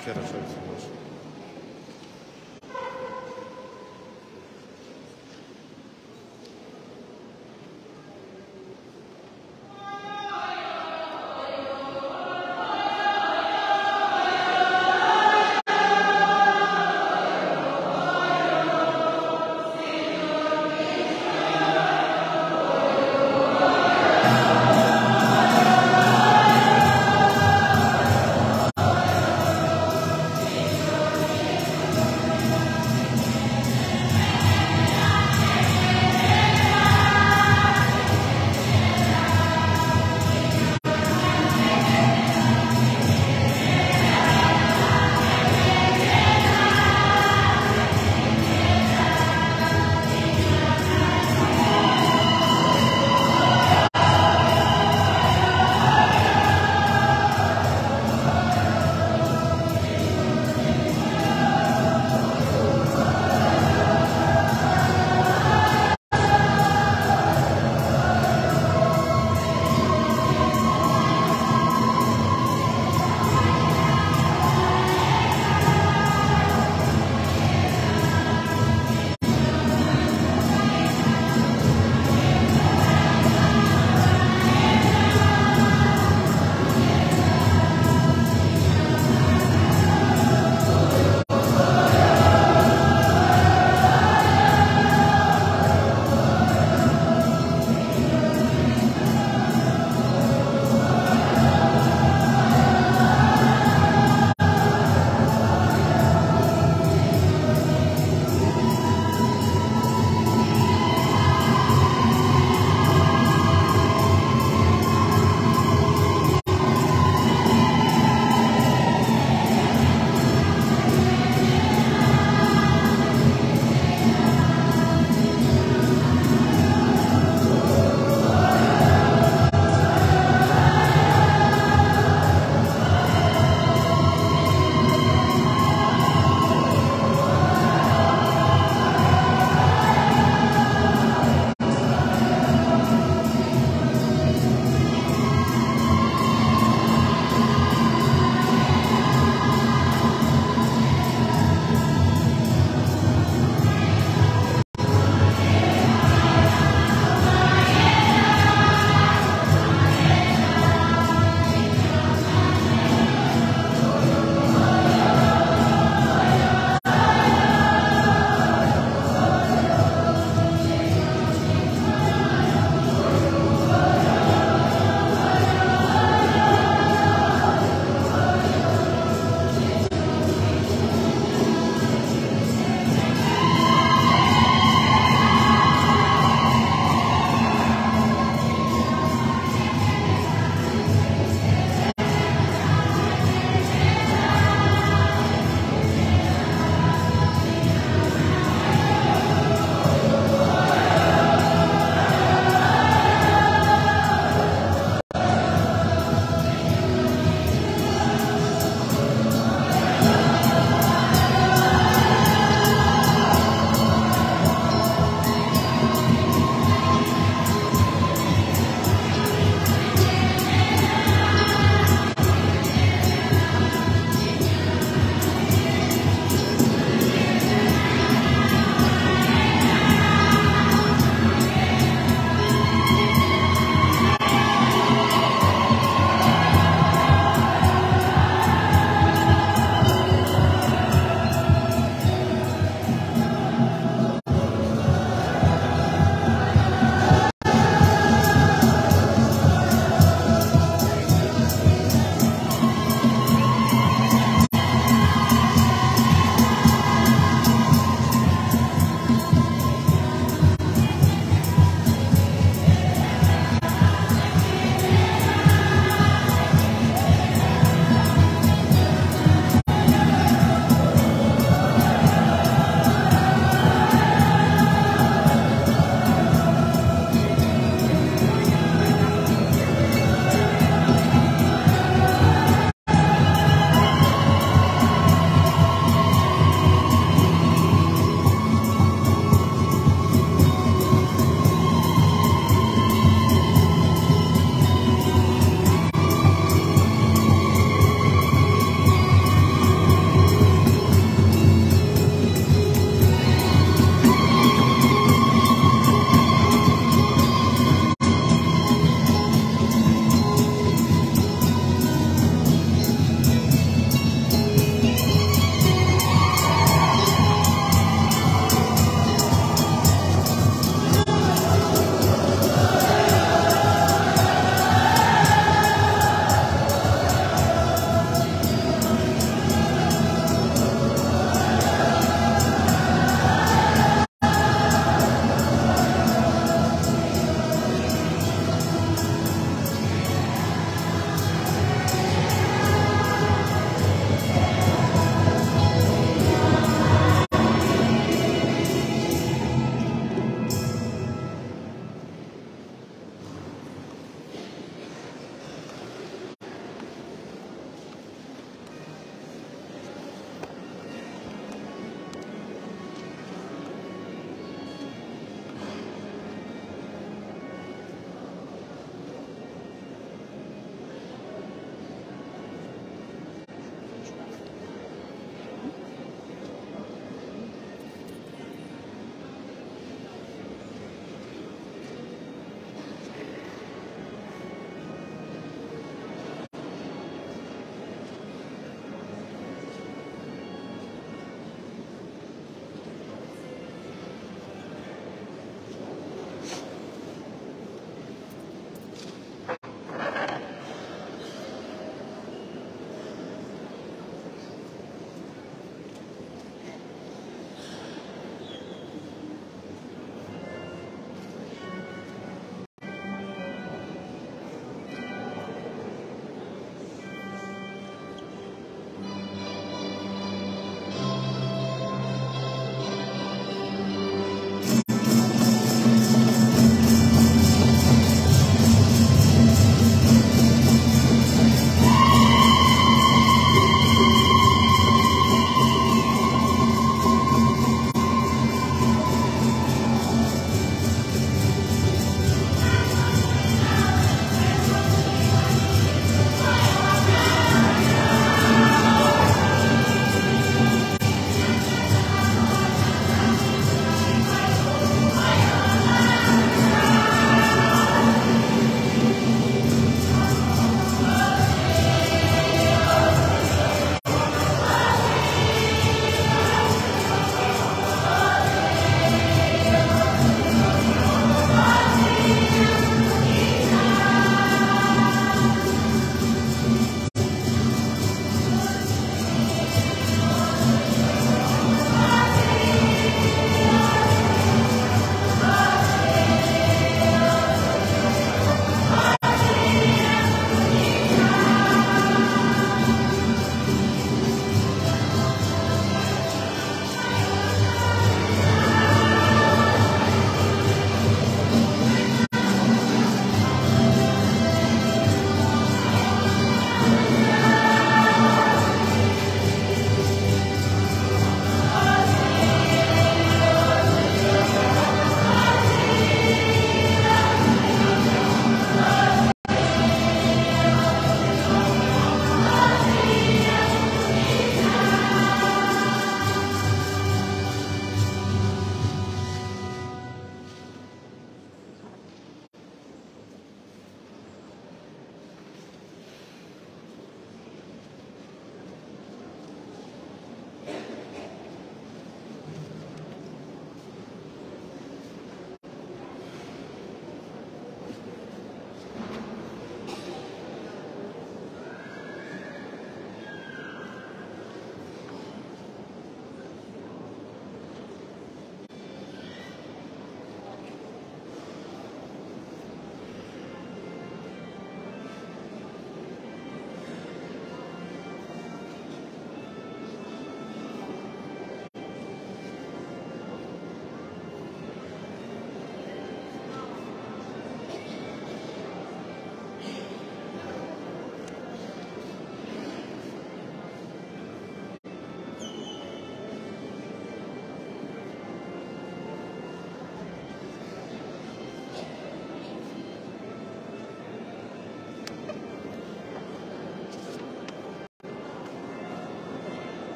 Que horas são hoje?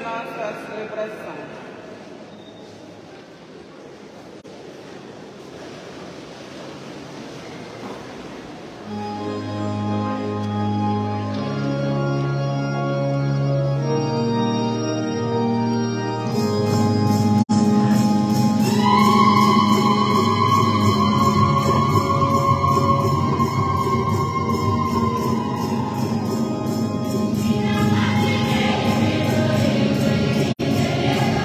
nossa celebração. Yeah.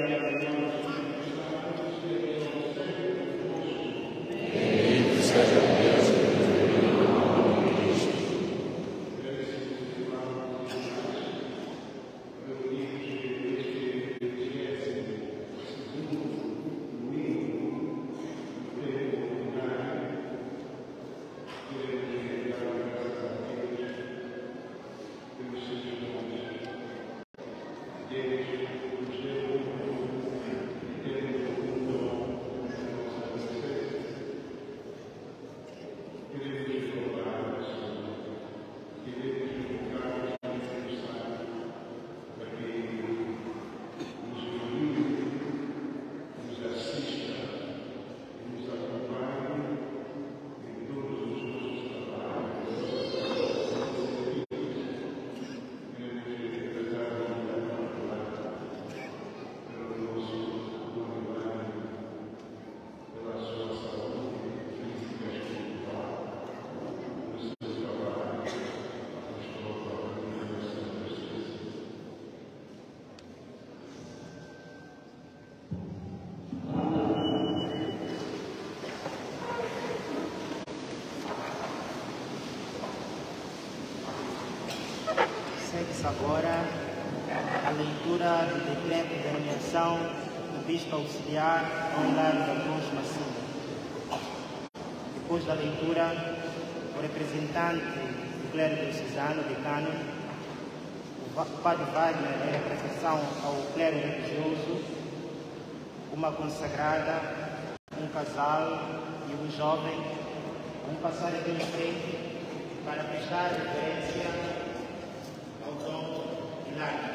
Segue-se agora a leitura do decreto de nomeação do Bispo Auxiliar ao Hilário da Cruz Massina. Depois da leitura, o representante do clero diocesano, decano, o Padre Wagner, em representação ao clero religioso, uma consagrada, um casal e um jovem vão passar aqui em frente para prestar reverência ao Dom Hilário.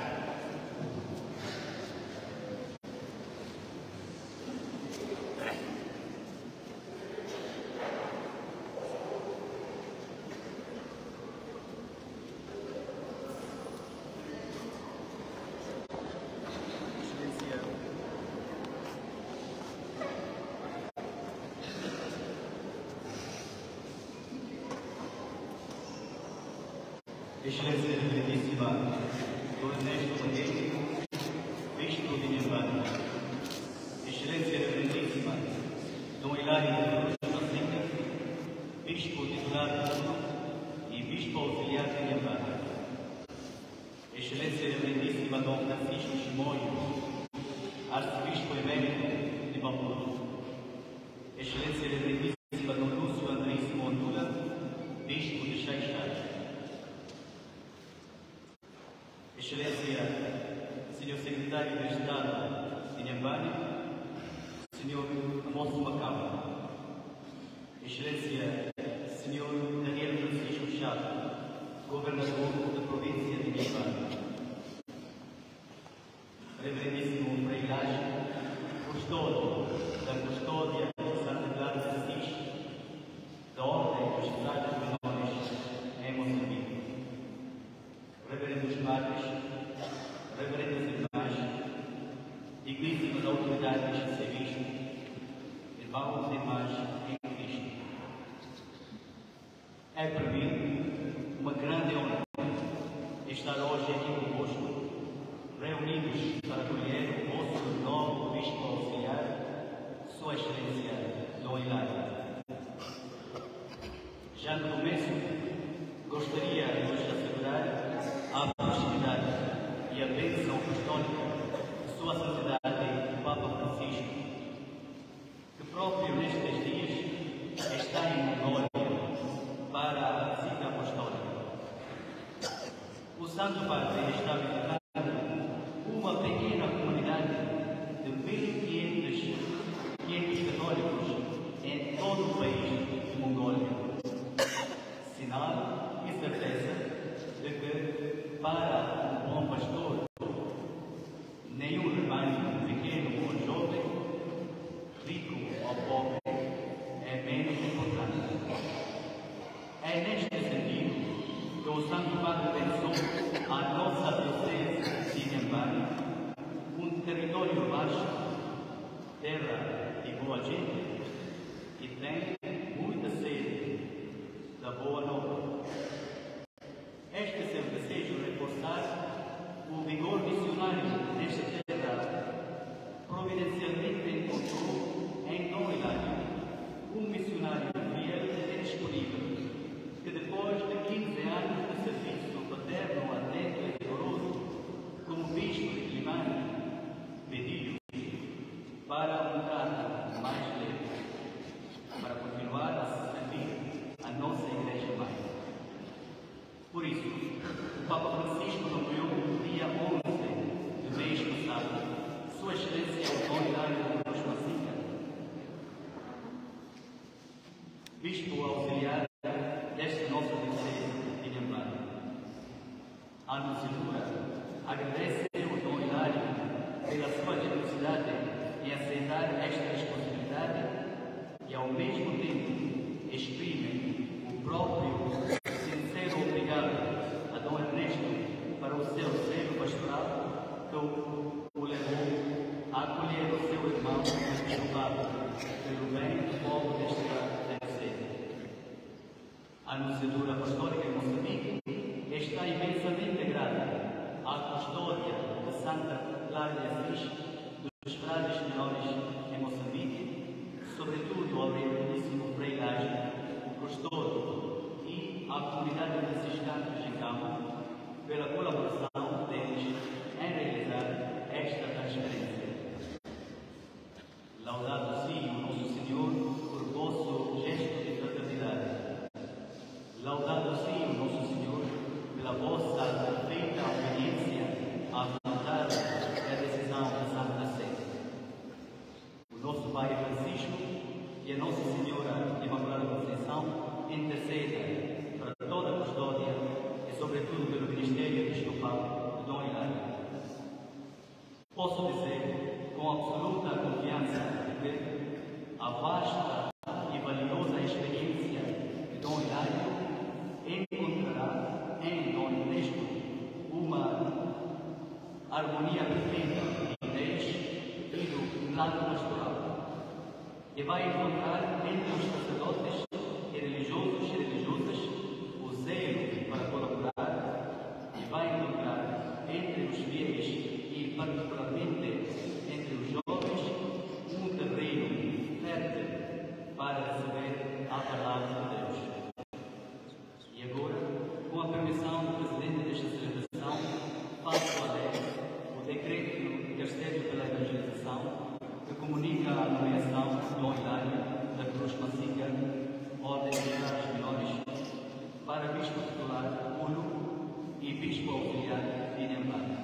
Excelência Reverendíssima Dom Ernesto Maguete, Bispo de Inhambane, Excelência Reverendíssima Dom Hilário da Cruz Massina, Bispo titular e Bispo Auxiliar de Inhambane, Excelência Reverendíssima Dom Francisco Chimoio, Arcebispo Emérito de Maputo, Excelência Reverendíssima Dom Lúcio Andríssimo Ondula, Bispo de Xaixai, Excelência, Senhor Secretário de Estado de Inhambane, Senhor Amoço Macau, Excelência, Senhor Daniel Francisco Chato, Governador da Província de Inhambane, Reverendíssimo Frei Laje, Custódio da Custódia de Santa Clara de Assis, da Ordem dos Frades Menores em Moçambique, Reverendos Padres, Reverendas Irmãs, digníssimas autoridades civis, irmãos e irmãs em Cristo. É para mim uma grande honra estar hoje aqui convosco, reunidos para acolher o vosso novo Bispo Auxiliar, Sua Excelência Dom Hilário. Já no começo, gostaria de vos assegurar a proximidade e a bênção apostólica de Sua Santidade o Papa Francisco, que próprio nestes dias está em Mongólia para a visita apostólica. O Santo Padre está visitando uma pequena comunidade de 1.500 católicos em todo o país de Mongólia, sinal e certeza de que, para um bom pastor, nenhum rebanho pequeno ou jovem, rico ou pobre, é menos importante. É neste sentido que o Santo Padre pensou a nossa diocese de Inhambane, um território vasto, terra de boa gente, e tem muita sede da boa nova. Este é seu desejo reforçar o vigor missionário nesta terra agradece ao Dom Hilário pela sua generosidade em aceitar esta responsabilidade e, ao mesmo tempo, exprime o próprio sincero obrigado a Dom Ernesto para o seu zelo pastoral que o levou a acolher o seu irmão episcopado pelo bem do povo desta diocese. A Anunciadora Apostólica em Moçambique está imensamente grata à custódia de Santa Clara de Assis dos frades menores em Moçambique, sobretudo ao Reverendíssimo Frei Laje, o custódio, e à comunidade de franciscanos em campo, pela colaboração deles em realizar esta transferência. Laudado sim o nosso Senhor por vosso gesto de fraternidade. Laudado sim o nosso Senhor pela vossa perfeita obediência à vontade e à decisão da Santa Sé. O nosso Pai Francisco e a Nossa Senhora Imaculada Conceição intercedem para toda a custódia e, sobretudo, pelo Ministério Episcopal de Dom Hilário. Posso dizer, com absoluta confiança, que a vasta e valiosa experiência de Dom Hilário encontrará em Dom Ernesto uma harmonia perfeita de ideias e do lado pastoral, e vai encontrar entre os sacerdotes e religiosos e religiosas o zelo para colaborar, e vai encontrar entre os fiéis e particularmente entre os jovens um terreno fértil para receber a palavra de Deus. E agora, com a permissão do presidente desta celebração, faço a lei o decreto do Dicasterio pela Evangelização, que comunica a nomeação de Dom Hilário da Cruz Massica, Ordem dos Frades Menores, para Bispo titular Ulo e Bispo auxiliar de Inhambane.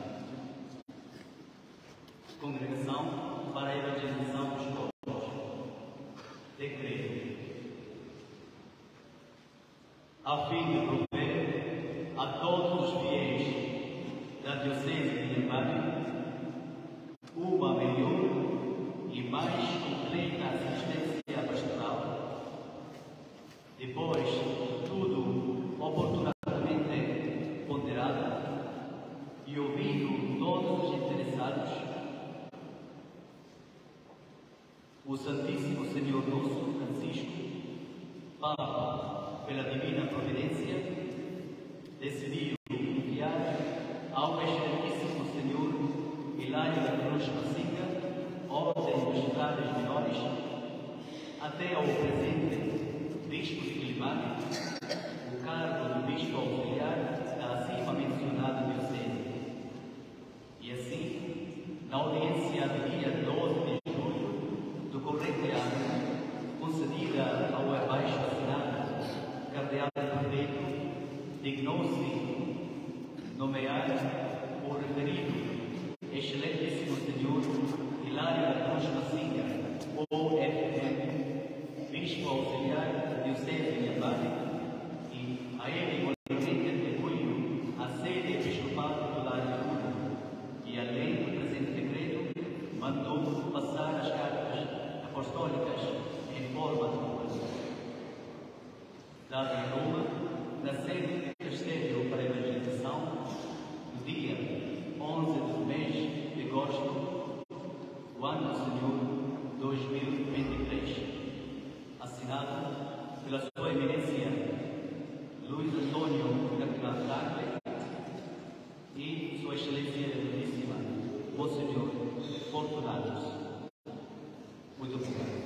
Congregação para a Evangelização dos Povos. Decreto. A fim de prover a todos os fiéis da Diocese de Inhambane uma melhor e mais completa assistência pastoral, depois tudo oportunamente ponderado e ouvido todos os interessados, o Santíssimo Senhor nosso Francisco, Papa, pela divina providência, decidiu enviar ao Excelentíssimo Senhor Hilário da Cruz Massica, Ordem dos Frades Menores, até ao presente Bispo de Quilimane, o cargo do Bispo auxiliar da acima mencionada diocese. E assim, na audiência de dia 12 de julho do corrente ano, concedida ao abaixo assinado Cardeal Prefeito, dignou-se nomear o referido Excelentíssimo Senhor Hilário da Cruz Massica, OFM, Bispo auxiliar da Diocese de Inhambane, e a ele igualmente atribuiu a sede episcopal titular de Ulo, e além do presente decreto, mandou passar as cartas apostólicas em forma de Ulo. Dado em Roma, na sede do Dicasterio para a Evangelização, no dia 11 do mês de agosto, o ano do Senhor 2023, assinado pela Sua Eminência Luiz Antônio Cardinal Tagle e Sua Excelência Reverendíssima Monsenhor Fortunatos. Muito obrigado.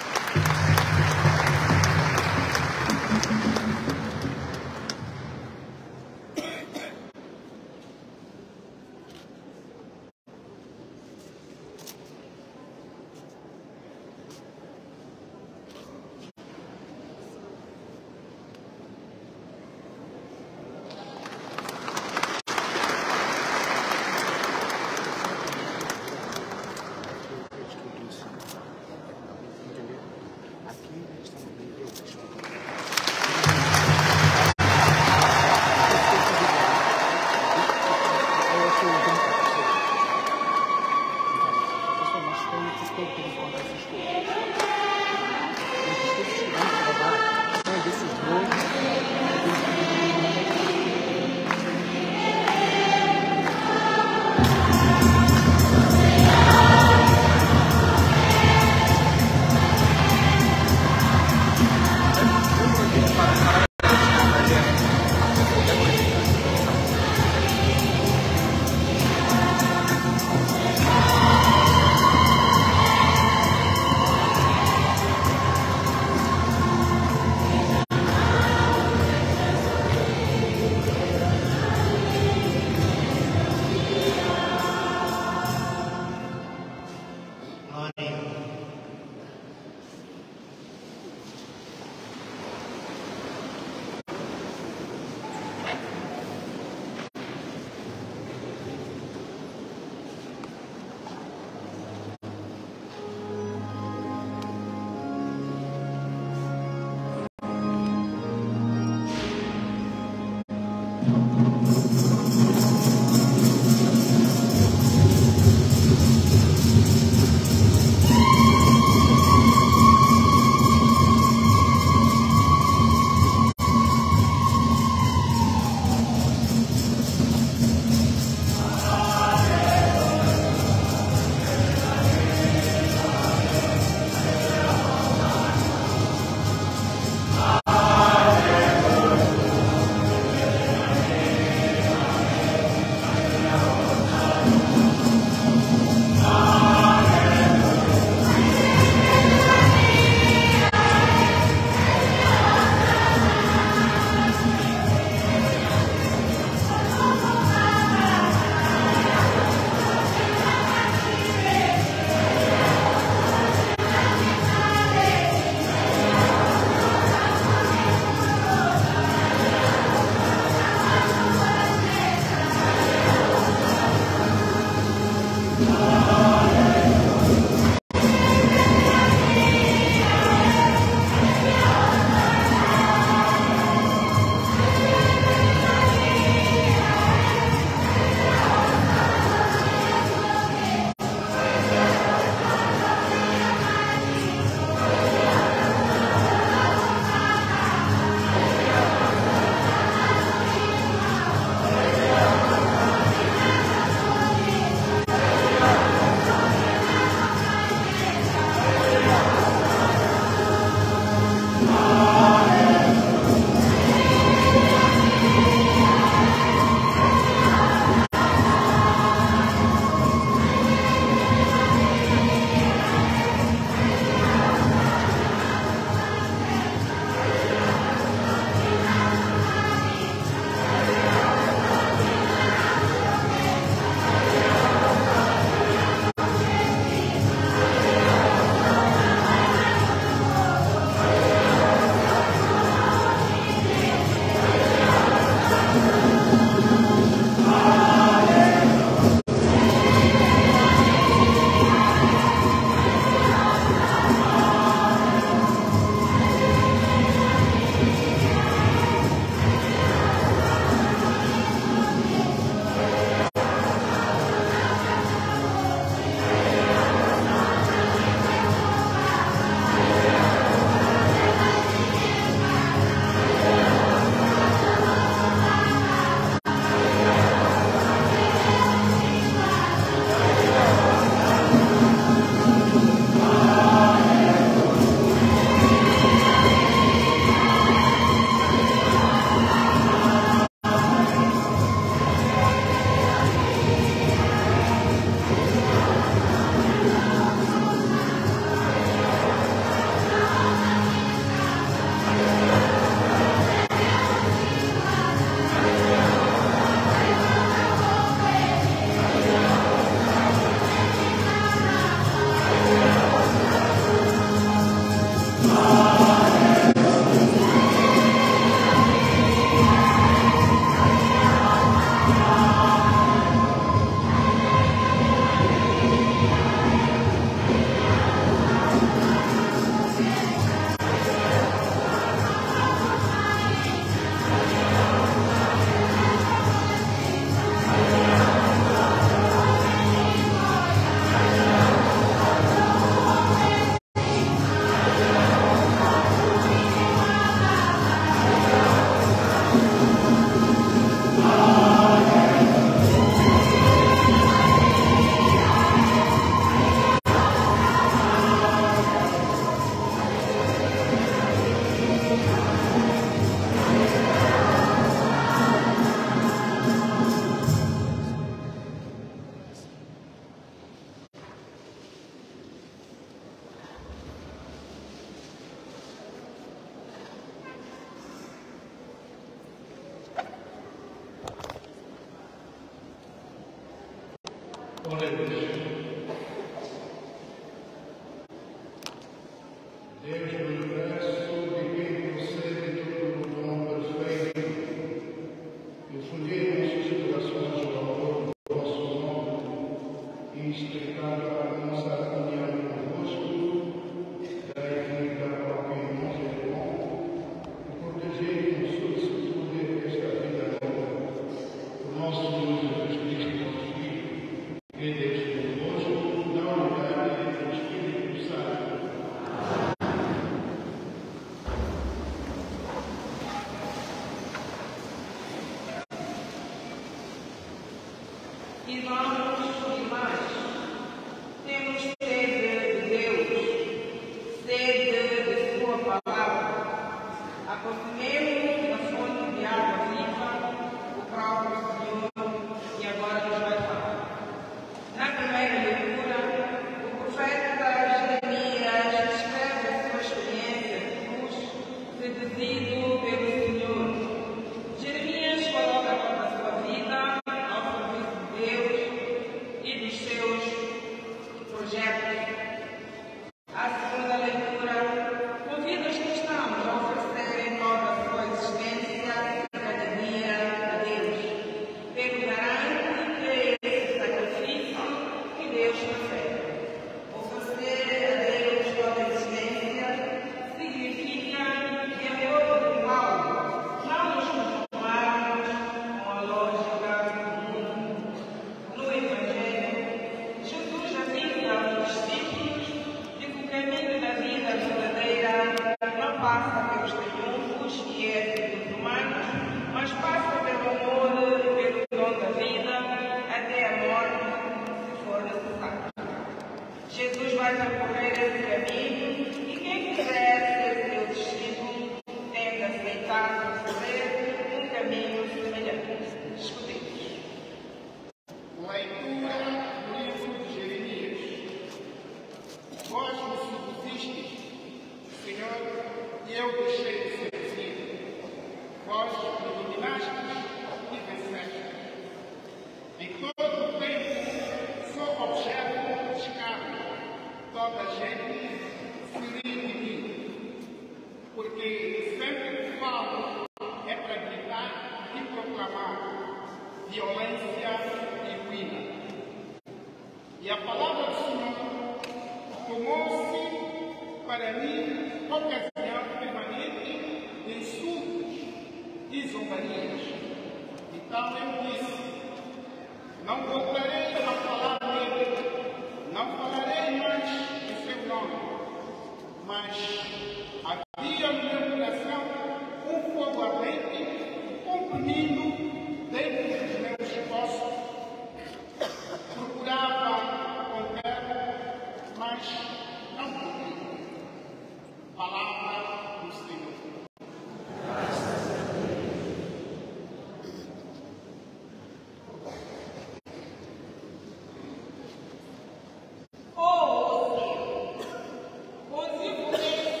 Consigo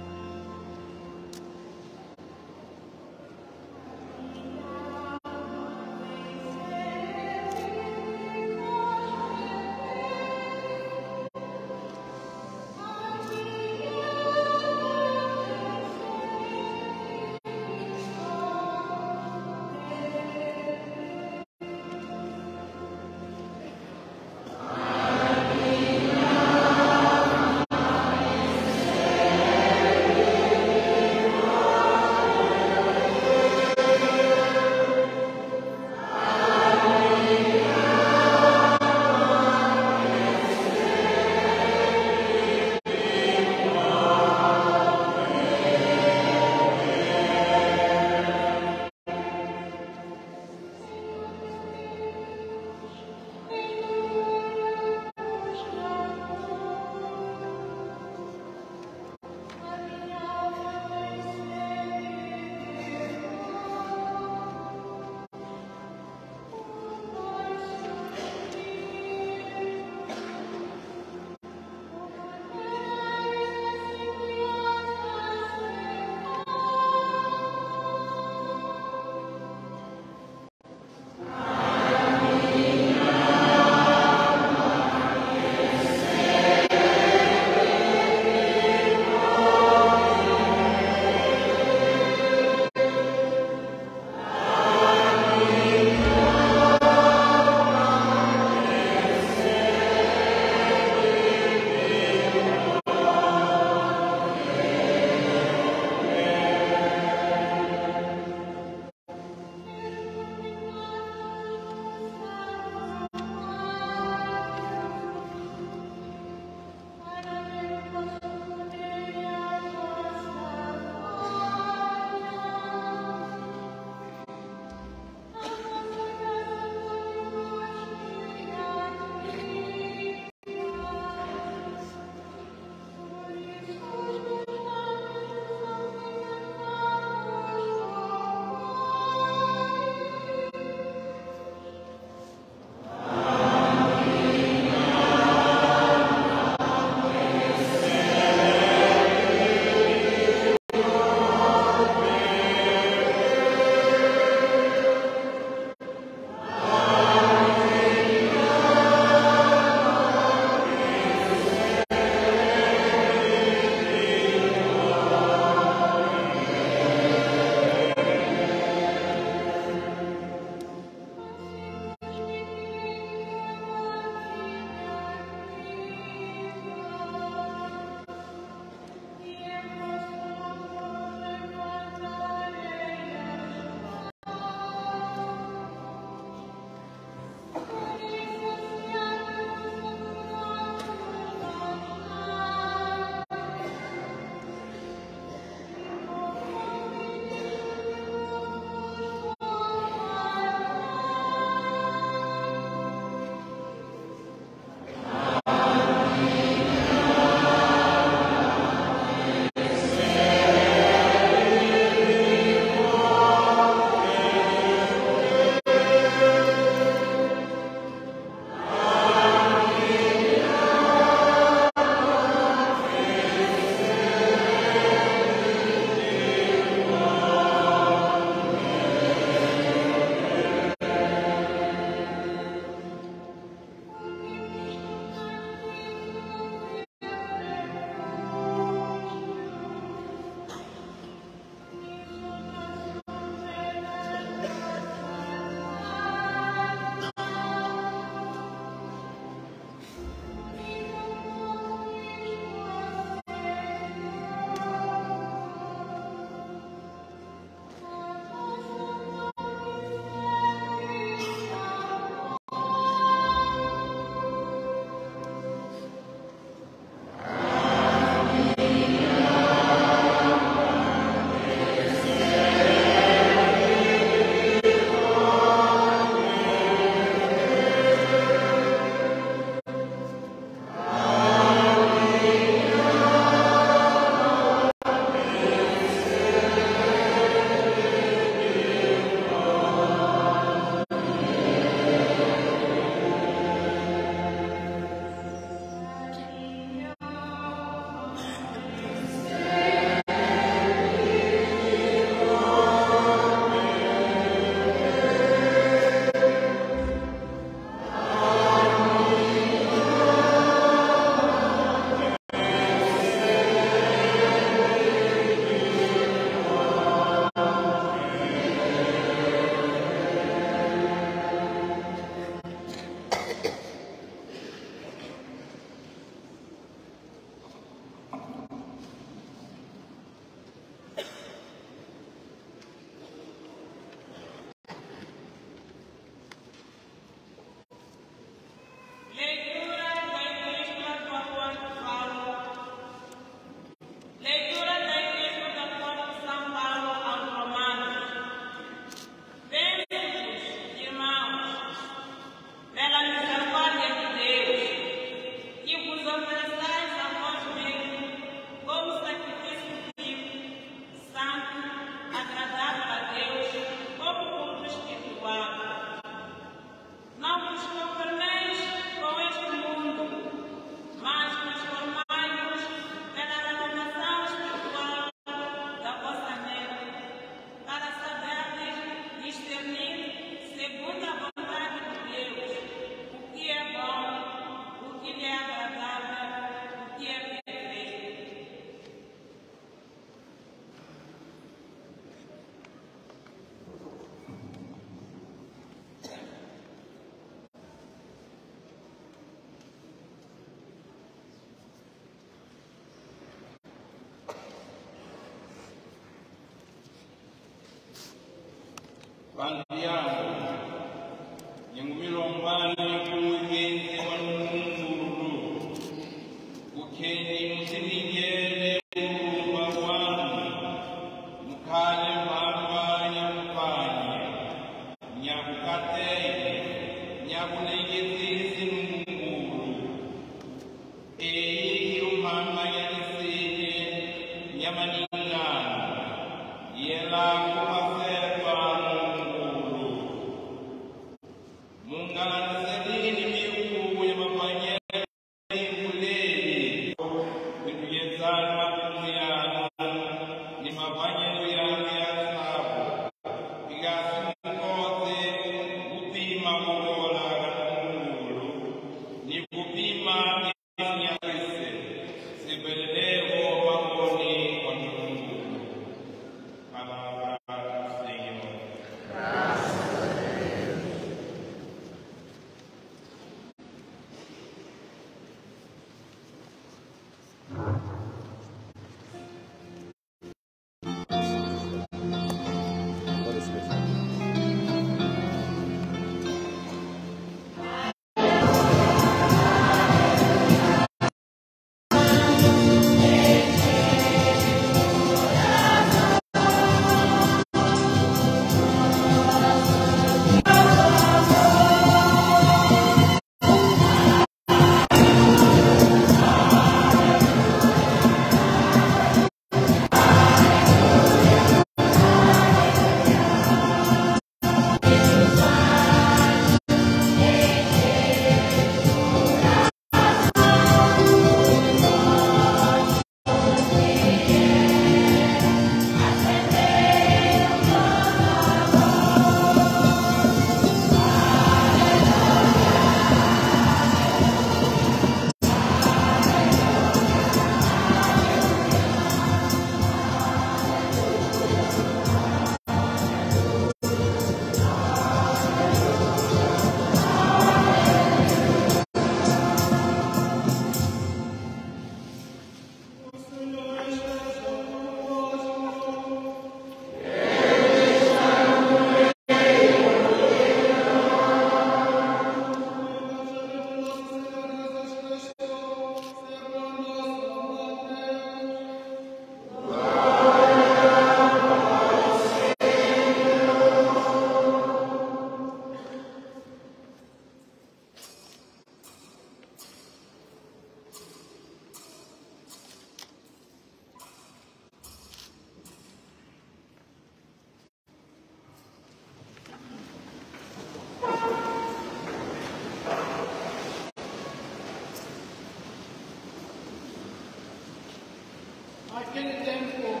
Naquele tempo,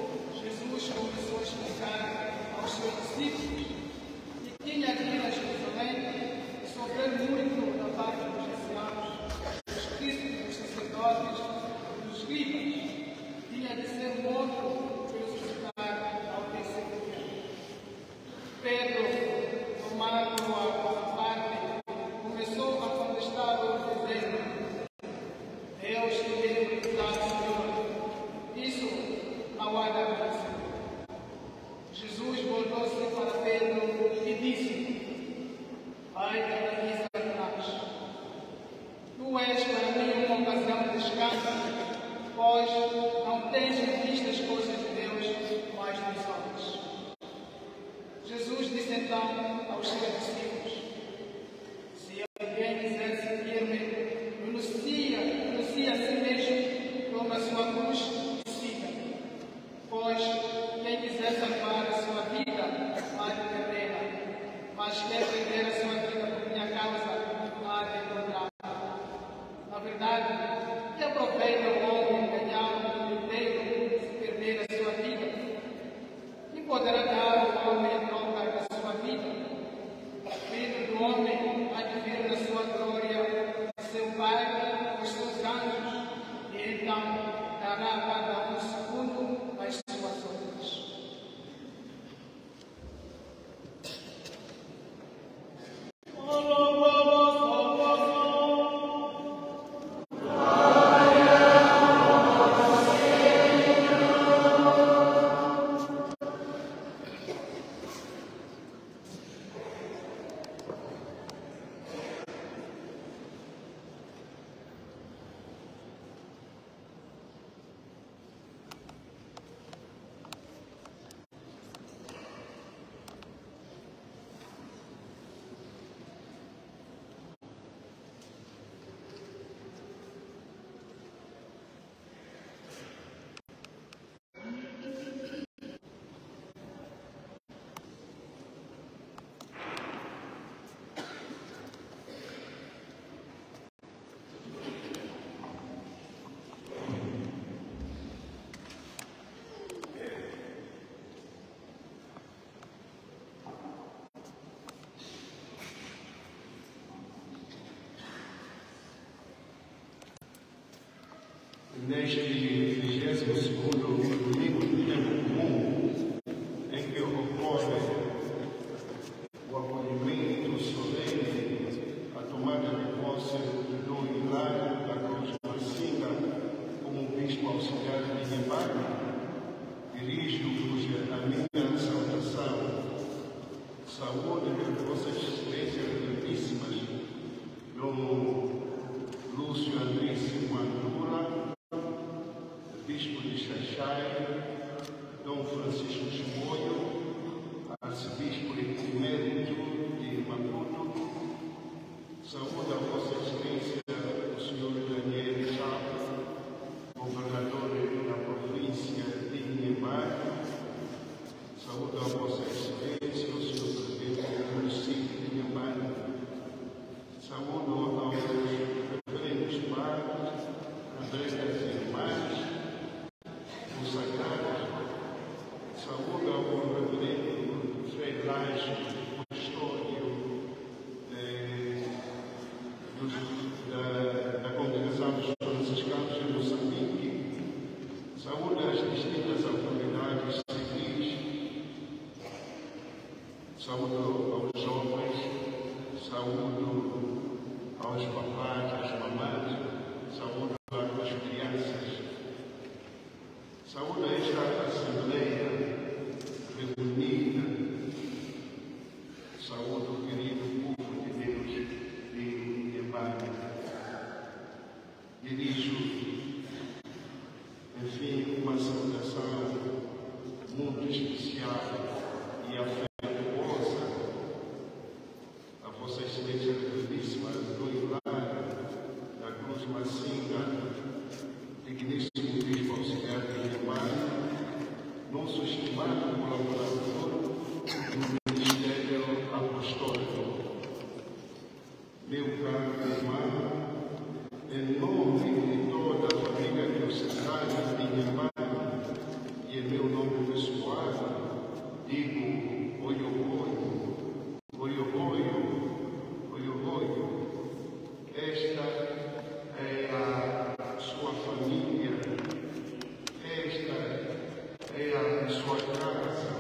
Jesus começou a explicar aos seus discípulos que tinha de ir a Jerusalém e sofrer muito da parte dos anciãos, dos príncipes, dos sacerdotes, dos escribas. Tinha de ser morto e ressuscitar ao terceiro dia. Pedro, tomado à parte, começou a contestar-o, dizendo: Deus te tem cuidado, Senhor. Isso não há de acontecer. Jesus voltou-se para Pedro e disse: Vai de mim, Satanás. Tu és para mim uma ocasião de descanso, pois não tens visto as coisas de Deus, mas dos homens. Jesus disse então aos seus discípulos: Se alguém quiser seguir-me, renuncia a si mesmo, toma a sua cruz e siga. Pois quem quiser salvar a sua vida, há de perdê-la. Mas quem perder a sua vida por minha causa, há de encontrá-la. Na verdade, que aproveita o homem ganhar o mundo inteiro se perder a sua vida? Que poderá dar o homem em troca da sua vida? neste 22º domingo do tempo comum, em que ocorre o acolhimento solene, a tomada de posse de Dom Hilário da Cruz Marcinga como Bispo Auxiliar de Inhambane, dirijo-vos a minha saudação. Saúde de Vossas Excelências Reverendíssimas, Dom Lúcio Andríssimo Andula, Bispo de Xaxai, Dom Francisco Chimoio, Arcebispo Emérito de Maputo. Saúde a Vossa Excelência, o Sr. Daniel Chapo, Governador da província de Inhambane. Saúde a Vossa Excelência, o Sr. Presidente do município de Inhambane. Saúdo aos reverendos padres, cabreiras e irmãs, consagrados. Saúdo ao reverendo Frei Laje, custódio da Congregação dos Franciscanos de Moçambique. Saúdo às distintas autoridades civis. Saúdo aos jovens. Saúdo aos papais, às mamães, saúdo às crianças. Saúdo a esta Assembleia reunida. Saúdo o querido povo de Deus de Inhambane. Dirijo, enfim, uma saudação muito especial e afetuosa a Vossa Excelência Reverendíssima Dom Hilário da Cruz Marcinga, digníssimo Bispo Auxiliar de Inhambane, nosso estimado colaborador do Ministério Apostólico. Meu caro irmão, em nome de toda a família diocesana de Inhambane e em meu nome pessoal, digo oiogoio, oiogoio, oiogoio. Esta é a sua família, esta é a sua casa.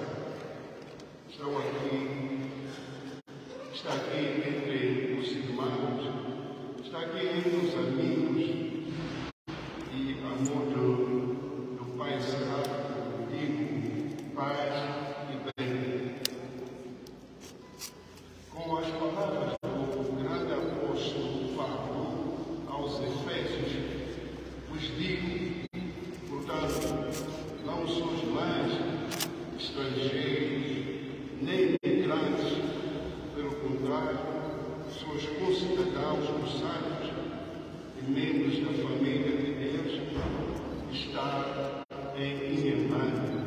Está aqui entre os irmãos, está aqui entre os amigos, e a modo do Pai Sagrado, digo paz e bem. Com as palavras do grande apóstolo Paulo aos Efésios, vos digo, portanto, não sois mais estrangeiros, nem imigrantes, pelo contrário, sois concidadãos dos santos e membros da família de Deus que está em Inhambane.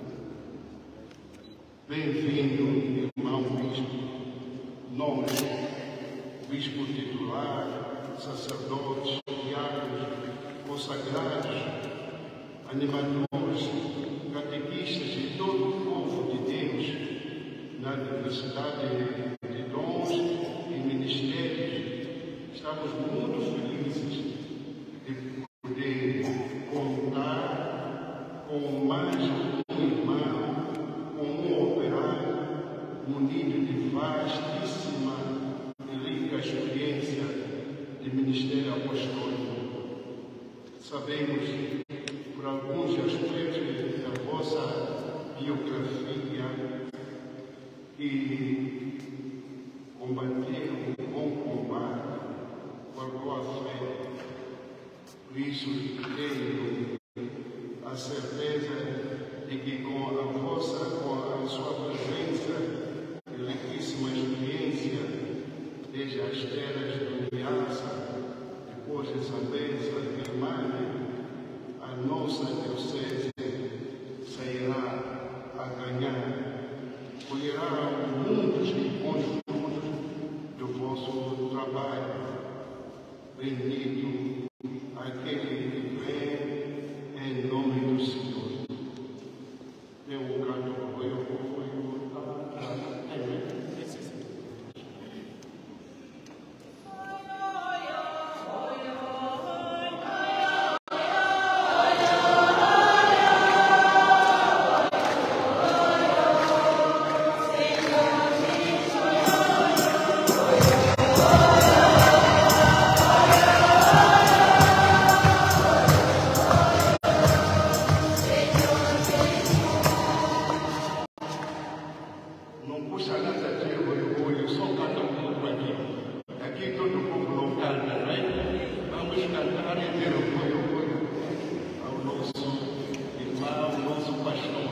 Bem-vindo, irmão Bispo. Nós, Bispo titular, sacerdotes, diáconos, consagrados, animadores, catequistas e todo o povo de Deus, na diversidade de dons e ministérios, estamos muito felizes de poder contar com mais um irmão, com um operário munido de vastíssima e rica experiência de ministério apostólico. Sabemos, por alguns aspectos da vossa biografia, que combateram o bom combate com a boa fé. Por isso, tenho a certeza de que com a sua presença e riquíssima experiência, desde as terras do Niassa, depois de Zambésia e Irmânia, a nossa diocese sairá a ganhar, colherá muitos e bons frutos do vosso trabalho. Bendito aquele que vem em nome do Senhor. Eu canto Não custa nada ter orgulho, só canta um pouco aqui. Aqui todo mundo não canta, não é? Vamos cantar e ter orgulho ao nosso irmão, ao nosso pastor.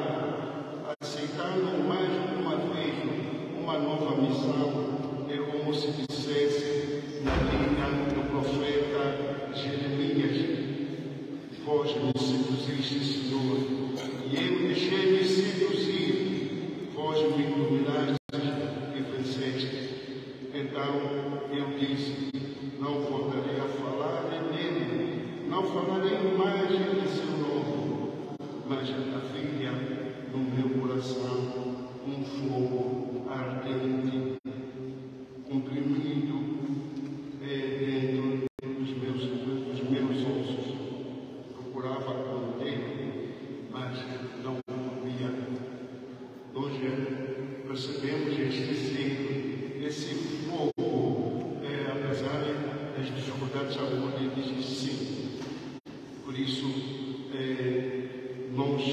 Aceitando mais uma vez uma nova missão, é como Então eu disse: não voltarei a falar nele, não falarei mais em seu nome, mas havia no meu coração um fogo ardente, comprimido dentro dos meus ossos. Procurava contê-lo, mas não podia. Hoje percebemos este ciclo, esse fogo, apesar das dificuldades, a Bíblia diz sim. Por isso, nós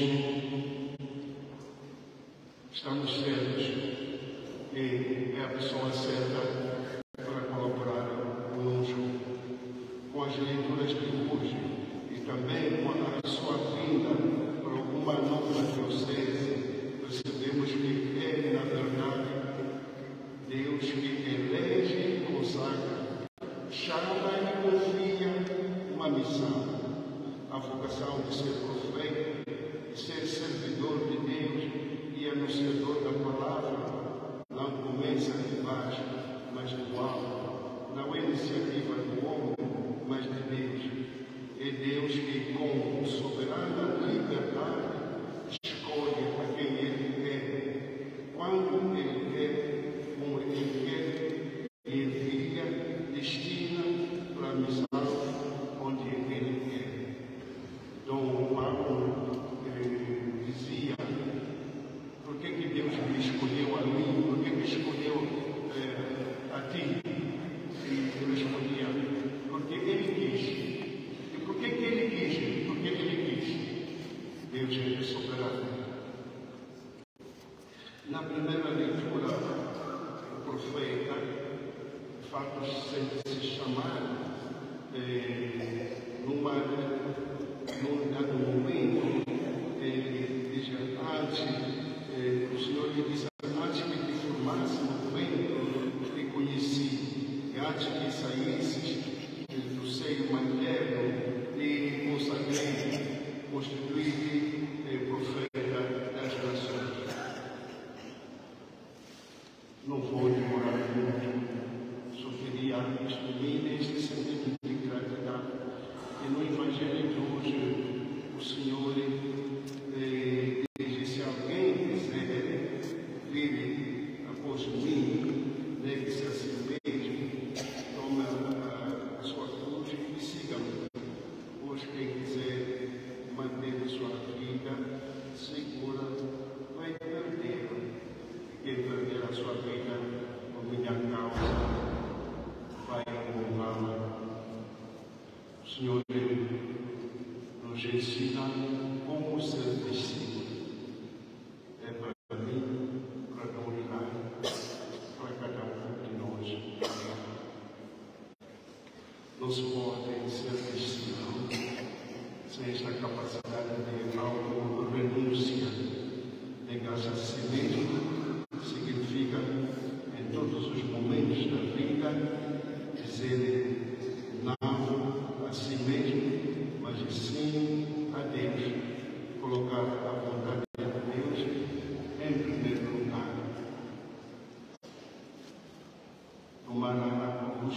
estamos certos que é a pessoa certa para colaborar conosco com as leituras de hoje e também com a sua vinda para alguma nova diocese. Percebemos que é, na verdade, Deus que elege e consagra, chama e confia uma missão, a vocação de ser profeta, de ser servidor de Deus e anunciador da palavra. Não começa de baixo, mas do alto. Não é iniciativa do homem, mas de Deus. É Deus que, com soberana liberdade, escolhe a quem Ele quer, quando Ele quer, como Ele quer, e envia, destina para a missão onde Ele quer. Dom Paulo dizia: por que Deus me escolheu a mim? Por que escolheu a ti? E eu respondia: porque Ele quis. E por que Ele quis? Porque Ele quis. Deus é soberano. Na primeira leitura, o profeta, de fato, sente-se chamado num dado momento. Ele diz: antes, o Senhor lhe disse: antes que te formasse no ventre, te conheci, e antes que saísses do seio materno, te consagrei, constituí-te profeta das nações. Não vou demorar muito, só queria exprimir este sentimento de gratidão. E no Evangelho de hoje, o Senhor diz: se alguém quiser vir após mim, negue-se a si mesmo, tome a sua cruz e siga-me. Pois quem quiser manter a sua vida segura, vai perdê-la. Quem perder a sua vida por minha causa, vai encontrá-la. O Senhor nos ensina como ser discípulo. É para mim, para Dom Hilário, para cada um de nós. Não se pode ser discípulo sem esta capacidade de auto-renúncia, negar-se a si mesmo. Significa, em todos os momentos da vida, dizer não a si mesmo, mas sim a Deus. Colocar a vontade de Deus em primeiro lugar. Tomar a cruz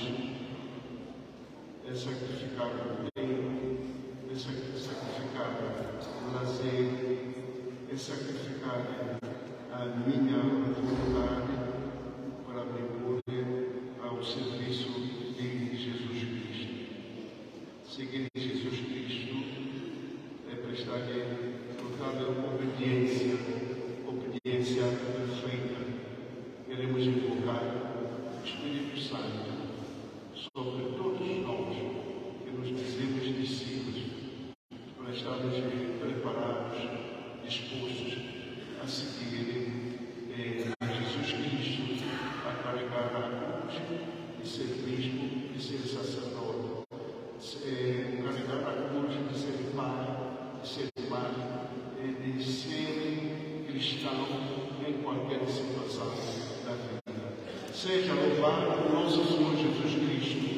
é sacrificar o tempo, é sacrificar o lazer, é sacrificar a minha vontade para me pôr ao serviço de Jesus Cristo. Seguir Jesus Cristo é prestar-lhe total obediência perfeita. Queremos invocar o Espírito Santo sobre todos nós que nos dizemos discípulos, para estarmos preparados, dispostos a seguir a Jesus Cristo, a carregar a cruz e ser bispo e ser sacerdote, carregar a cruz de ser pai, de ser mãe, de ser cristão em qualquer situação da vida. Seja louvado o nosso Senhor Jesus Cristo.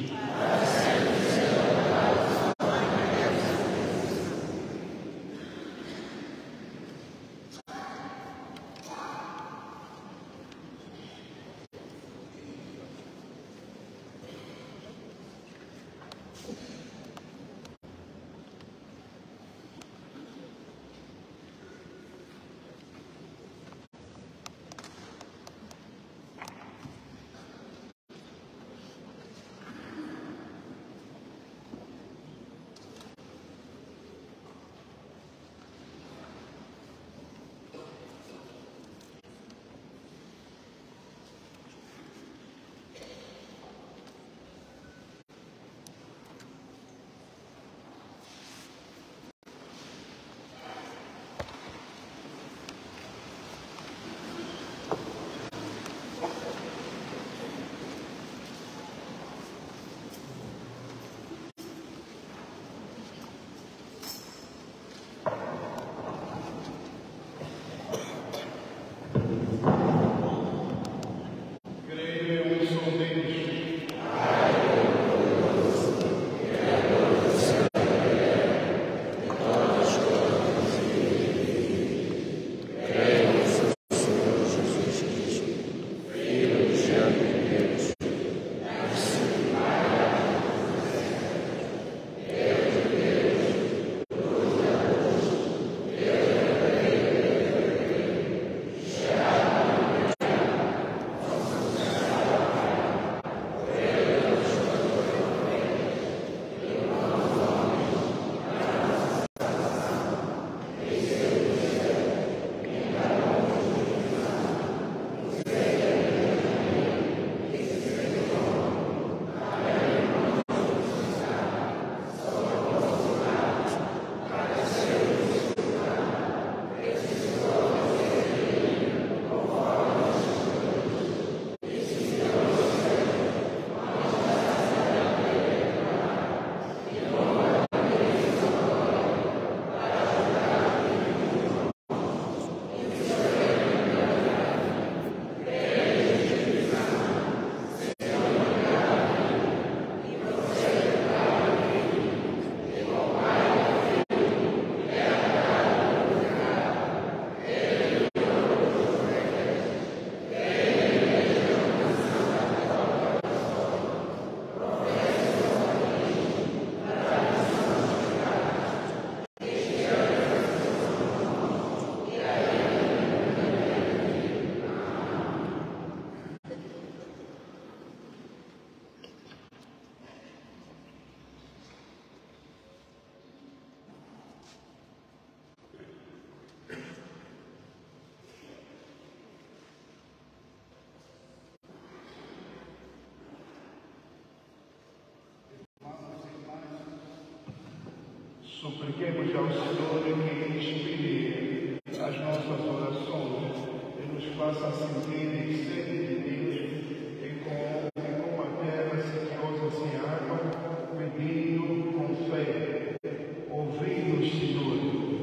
Supliquemos ao Senhor que inspire as nossas orações e nos faça sentir sede de Deus e como a terra sequiosa sem água, pedindo com fé. Ouvi-nos, Senhor.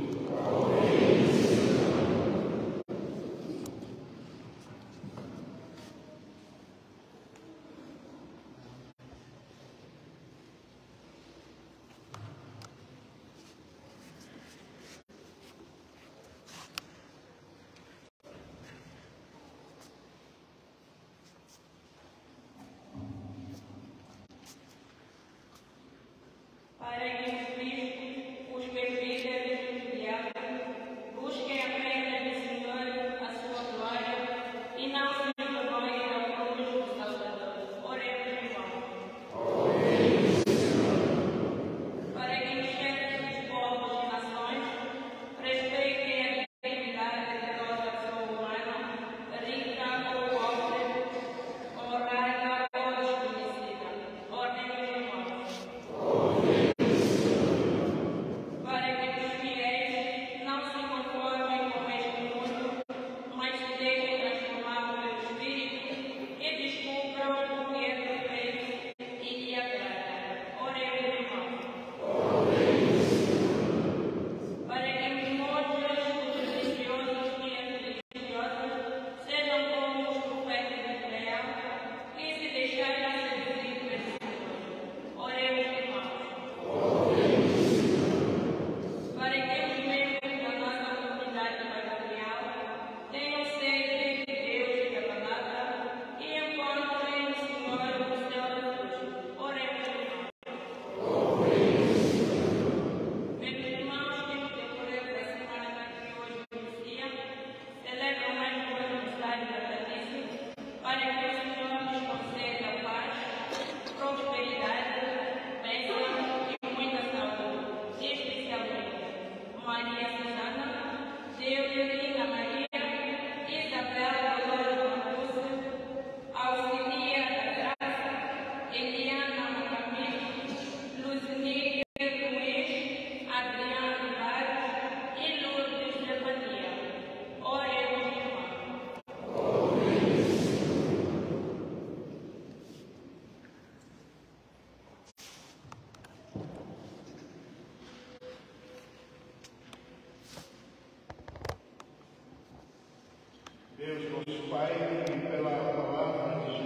Deus, nosso Pai, e pela palavra de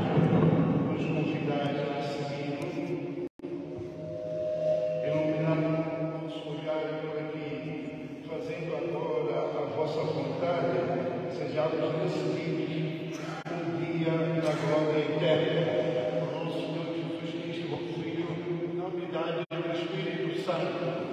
Jesus, nos convidais a seguir, iluminando nosso olhar por aqui, fazendo agora a vossa vontade, sejamos recebidos um dia da glória eterna. Por nosso Senhor Jesus Cristo, vosso Filho, na unidade do Espírito Santo.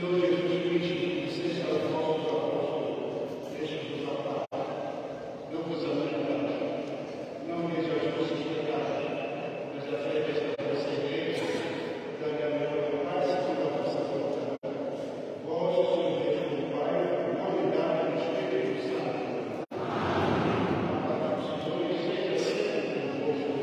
Senhor Jesus Cristo, seja a volta ao deixa-vos a paz. Não vos amargarás, não vejo as vossas pecados, mas a fé desta vossa igreja, dá-lhe a melhor paz segundo a vossa vontade. Vós, Senhor Deus do Pai, na unidade do Espírito Santo. A paz do Senhor seja sempre convosco.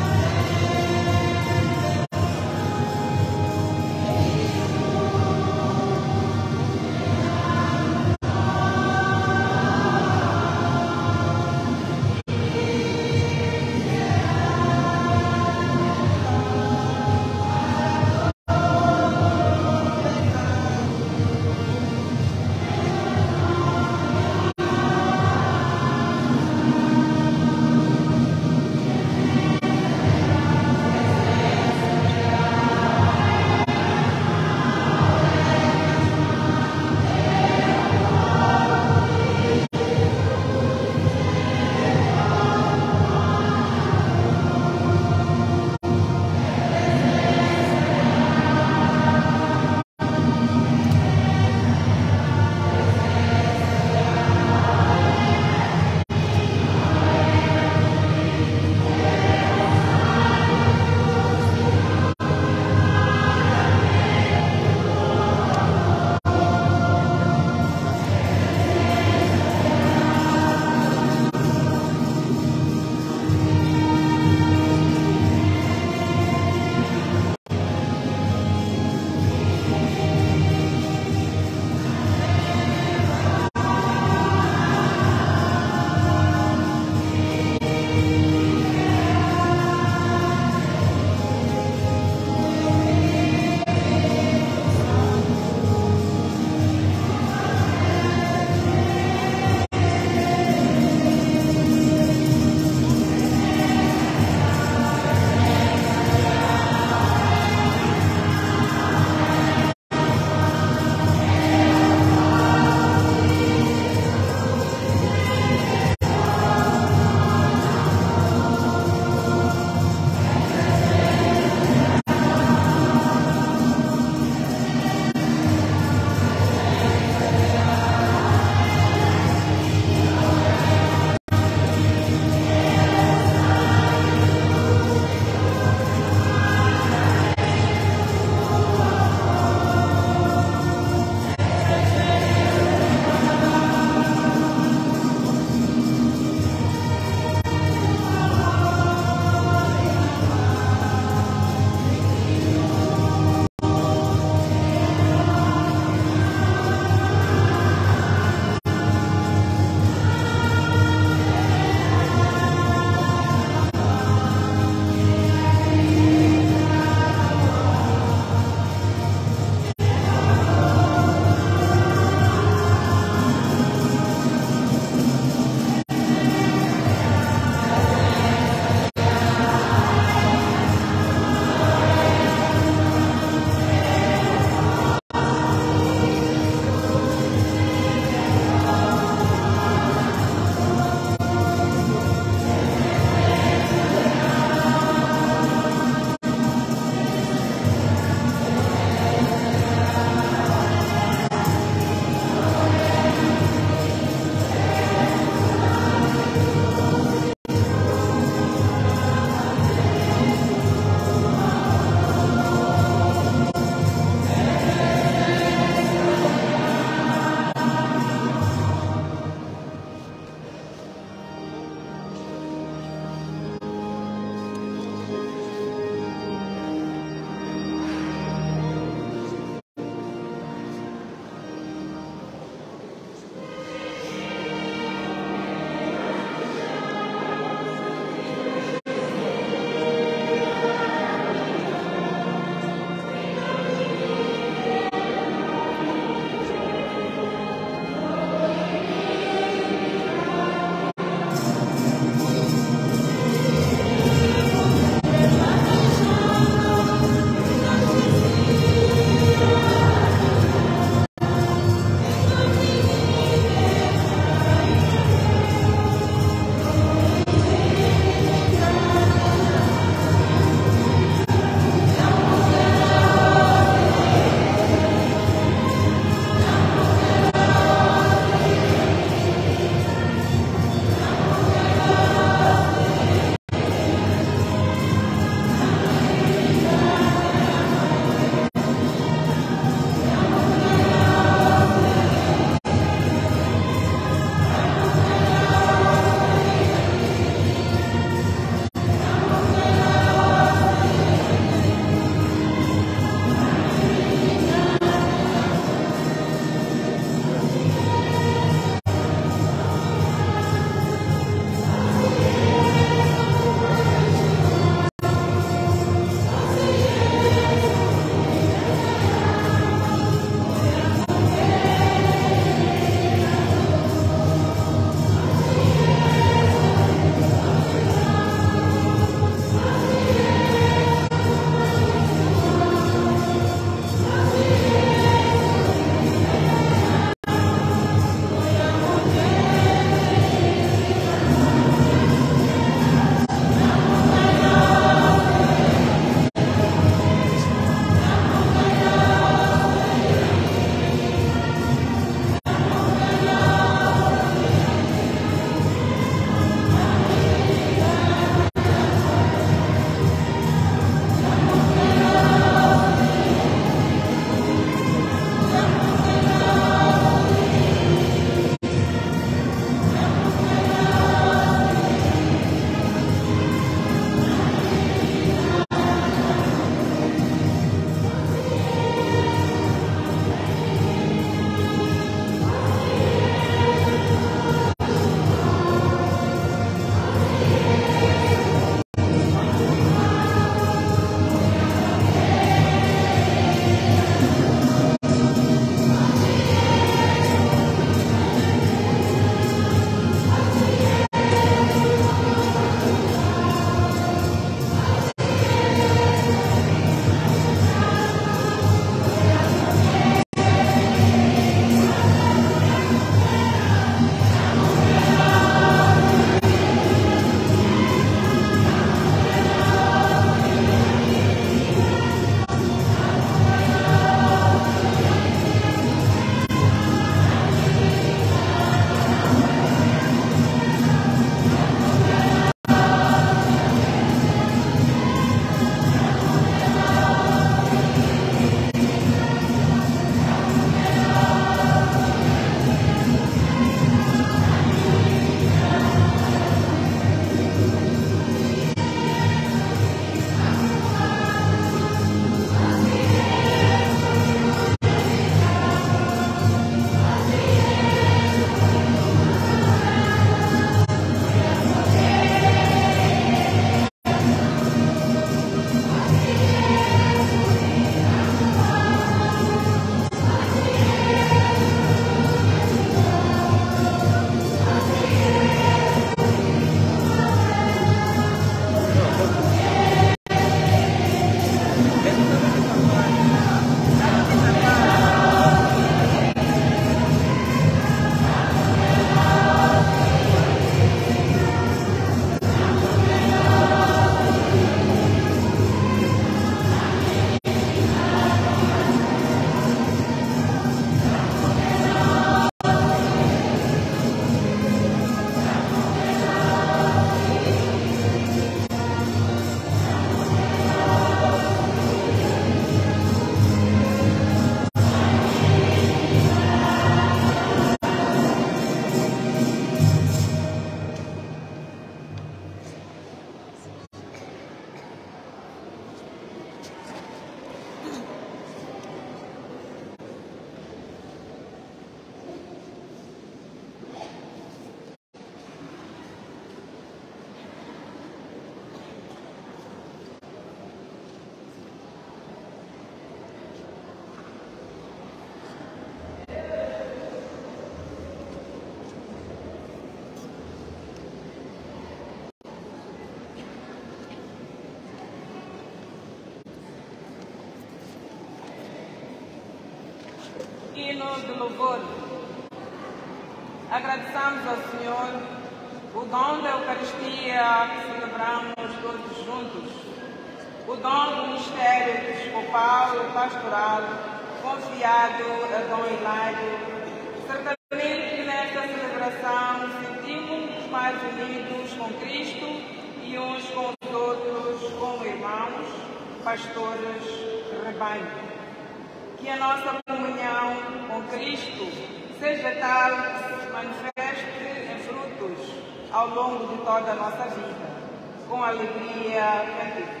hino de louvor. Agradeçamos ao Senhor o dom da Eucaristia que celebramos todos juntos, o dom do mistério episcopal e pastoral confiado a Dom Hilário. Certamente nesta celebração sentimos-nos mais unidos com Cristo e uns com os outros como irmãos, pastores de rebanho. Que a nossa comunhão com Cristo seja tal que se manifeste em frutos ao longo de toda a nossa vida. Com alegria, cantemos.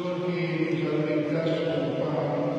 Senhor, que nos alimentaste com o pão,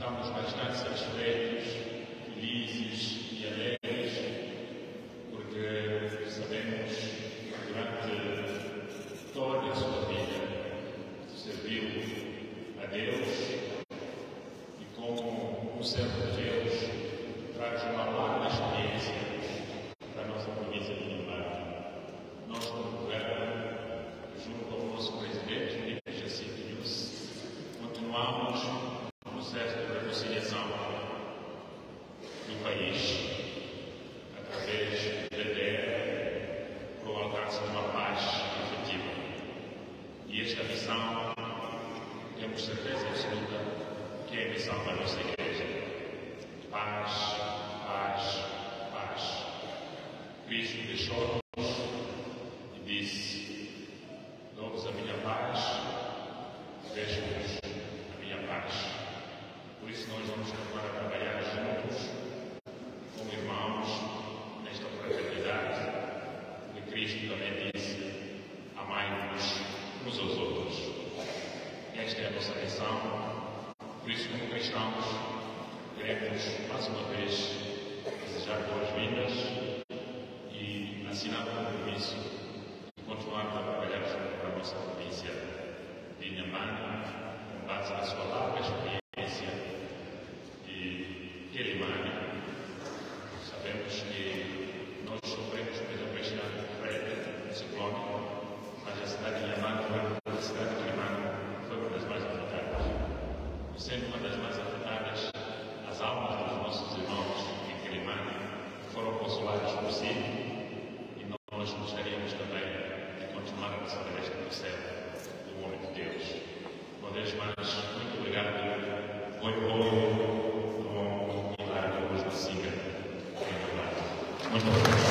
Estamos bastante satisfeitos, felizes e alegres, porque sabemos que durante toda a sua vida serviu a Deus e, como um servo de Deus, traz uma larga experiência para a nossa província de Inhambane. Nós, como governo, junto ao nosso presidente, Filipe Jacinto Nunes, continuamos o processo de reconciliação do país através da ideia para o alcance de uma paz efetiva. E esta missão, temos certeza absoluta que é a missão da nossa Igreja. Paz, paz, paz. Cristo deixou-nos e disse: dou-vos a minha paz, deixo-vos a minha paz. Por isso nós vamos continuar a trabalhar juntos, como irmãos, nesta fraternidade, porque Cristo também disse: amai-vos uns aos outros. Esta é a nossa missão. Por isso, como cristãos, queremos mais uma vez desejar boas-vindas e assinar o compromisso de continuarmos a trabalhar junto para a nossa província de Inhambane, com base na sua larga experiência de Quelimane. Sabemos que nós sofremos, por exemplo, este ano com o ciclone, mas a cidade de Inhambane foi a cidade de Quelimane foi uma das mais afetadas. Sendo uma das mais afetadas, as almas dos nossos irmãos em Quelimane foram consoladas por si, e nós gostaríamos também de continuar a receber este processo do homem de Deus. Uma vez mais, muito obrigado. Foi bom e largo hoje na siga. Muito obrigado.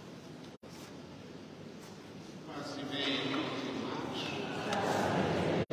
Paz e bem, irmãos.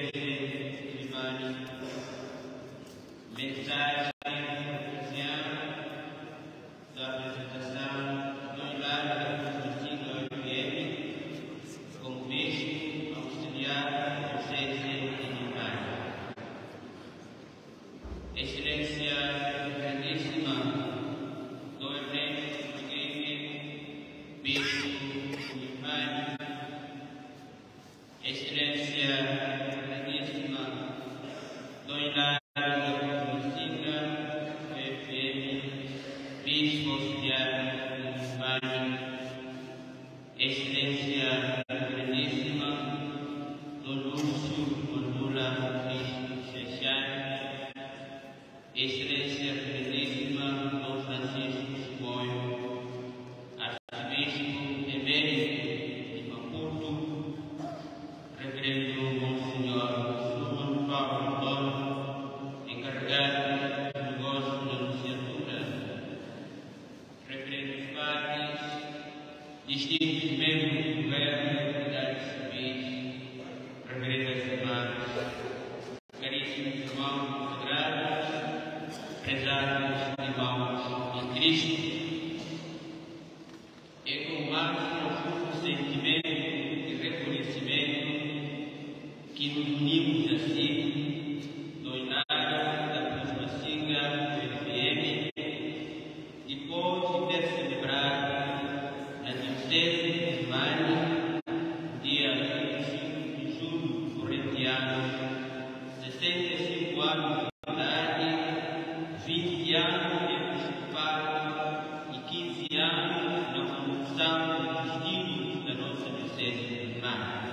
Mensagem oficial da apresentação do Hilário da Constantino FM, como bispo auxiliar do CC de Maio. Excelência grandíssima do Ernesto Miguel, bispo de Maio. Excelência grandíssima do Hilário bispo auxiliar de Espanha, excelência grandíssima do Lúcio Gordula Bispo Xaxá, excelência grandíssima do Francisco Simões, arcebispo emérito de Maputo, reverendo Monsenhor Suman Paulo Antônio, encarregado do negócio da Nunciatura, reverendos padres, distintos membros do governo e autoridades civis, reverendas irmãs, caríssimos irmãos consagrados, prezados irmãos em Cristo, é com o máximo profundo sentimento e reconhecimento que nos unimos assim no Hilário da Cruz Macinga do FM, depois de ter celebrado na Diocese de Maio, dia 25 de julho correntiano, 65 anos de idade, 20 anos de episcopado e 15 anos na condução dos destinos da nossa Diocese de Maio.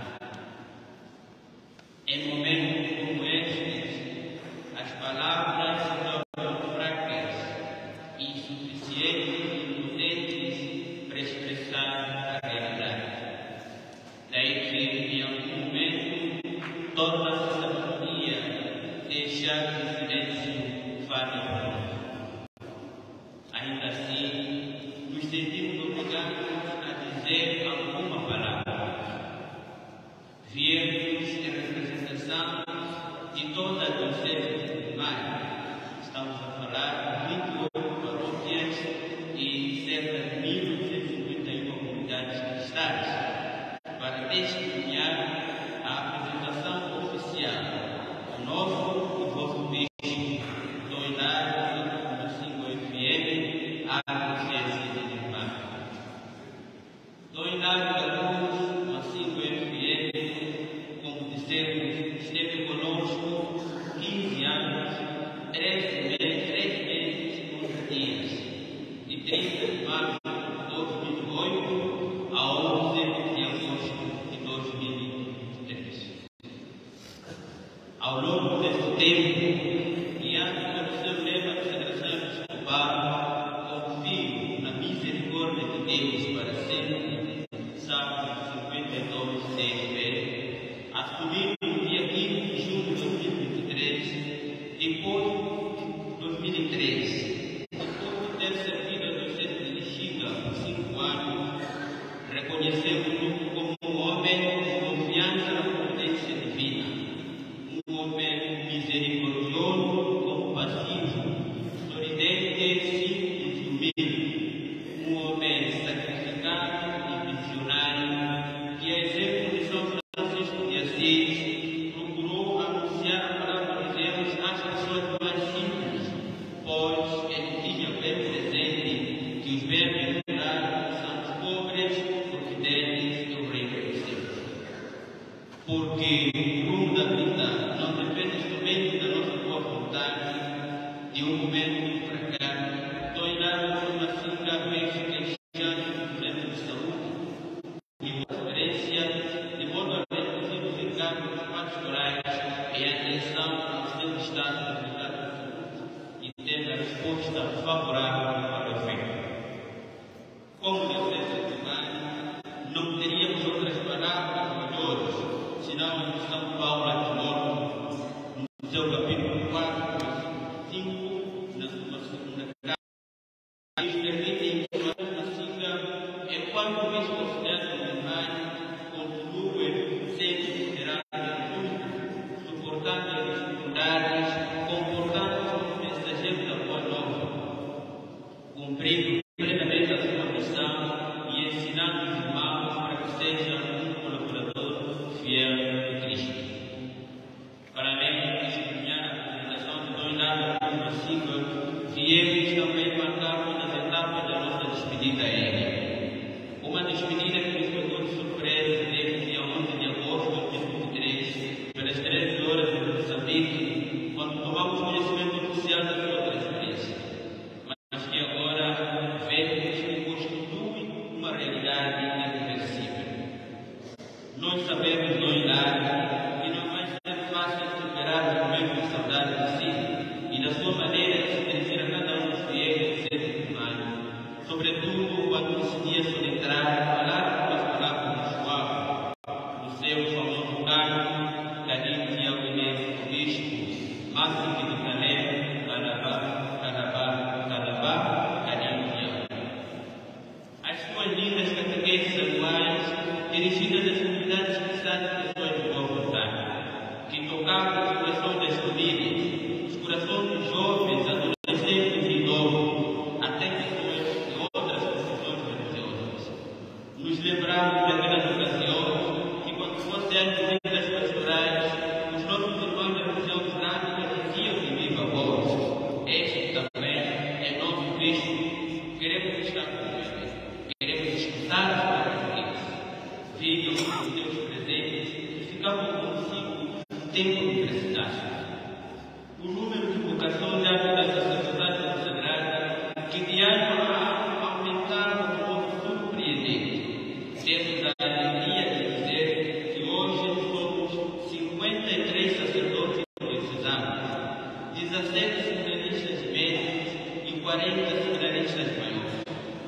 Em momentos como estes, as palavras se tornam fracas e insuficientes e impotentes para expressar a realidade. Daí que, em algum momento, torna-se sabedoria deixar que o silêncio fale por nós. Ainda assim, nos sentimos obrigados a dizer alguma palavra. Viemos em representação de toda a Diocese de Maio. Estamos a falar de 28 paróquias e cerca de 1.251 comunidades cristãs, para testemunhar a apresentação oficial do nosso e vosso bispo do Hilário da Constantino FM à Diocese de Maio. Do Hilário da Constantino FM, como dissemos, esteve conosco 15 anos, 3 meses e 11 dias, de 30 de março de 2008 a 11 de agosto de 2023. Ao longo desse tempo, diante do seu lema de celebração episcopal, confio na misericórdia de Deus para sempre, Salmo 52, CFB, assumido no dia 15 de julho de 2023, depois de 2003, depois de ter servido a Diocese de Lixinga por 5 anos, reconhecemos-no como um homem de confiança na providência divina, um homem misericordioso, compassivo, sorridente, simples e humilde, um homem sacrificado e visionário, que, a exemplo de São Francisco de Assis, procurou anunciar a palavra de Deus às pessoas mais simples, pois ele tinha bem presente que os bem-aventurados são os pobres, porque deles é o reino dos céus. Porque o rumo da vida não depende somente da nossa boa vontade, de um momento para cá, do Hilário da Macinga vejo queixando do problema de saúde e transferência, de modo a reduzir os encargos pastorais e a atenção ao seu estado de cuidado de saúde e ter a resposta favorável para o efeito. Como Diocese de Maio, não teríamos outras palavras melhores, senão a de São Paulo de Morto, no seu capítulo 4, versículo 5, na sua segunda carta, que permitem que a Macinga, enquanto bispo auxiliar de Maio, continue sendo considerado Igreja de Cristo. Para além de testemunhar a apresentação de dois lados da ciclo, viemos também marcar uma das etapas da nossa despedida aérea. Uma despedida que nos pegou de surpresa desde dia 11 de agosto de 2023, pelas 13 horas de Moçambique, quando tomamos conhecimento oficial da sua transferência. Mas que agora vemos que constitui uma realidade irreversível. Nós sabemos, nós lá, que não vai ser fácil superar o momento de saudade de si e da sua maneira de se dirigir a cada um dos fiéis do centro humano, sobretudo quando decidia soletrar, falar com as palavras de João, no seu famoso canto, Carinho de Alvinense, o bispo, Máximo de Calé, Calabá, Calabá, Calabá, Carinho de Alvinense. As suas lindas catequeses anuais, dirigidas às comunidades cristãs de pessoas de boa vontade, que tocavam os corações das famílias, os corações dos jovens, adolescentes e idosos, até pessoas de outras confissões religiosas. Nos lembramos daquelas ocasiões que, quando fosse as visitas pastorais, os nossos irmãos da religião islâmica diziam de viva voz: este também é nosso Cristo, queremos estar com ele, queremos escutar as palavras deles. Vinham os seus presentes e ficavam consigo o tempo que precisassem. O número de vocações da sacerdotisa consagrada, que de ano a ano aumentava de modo surpreendente. Temos a alegria de dizer que hoje somos 53 sacerdotes diocesanos, 17 seminaristas médicos e 40 seminaristas maiores.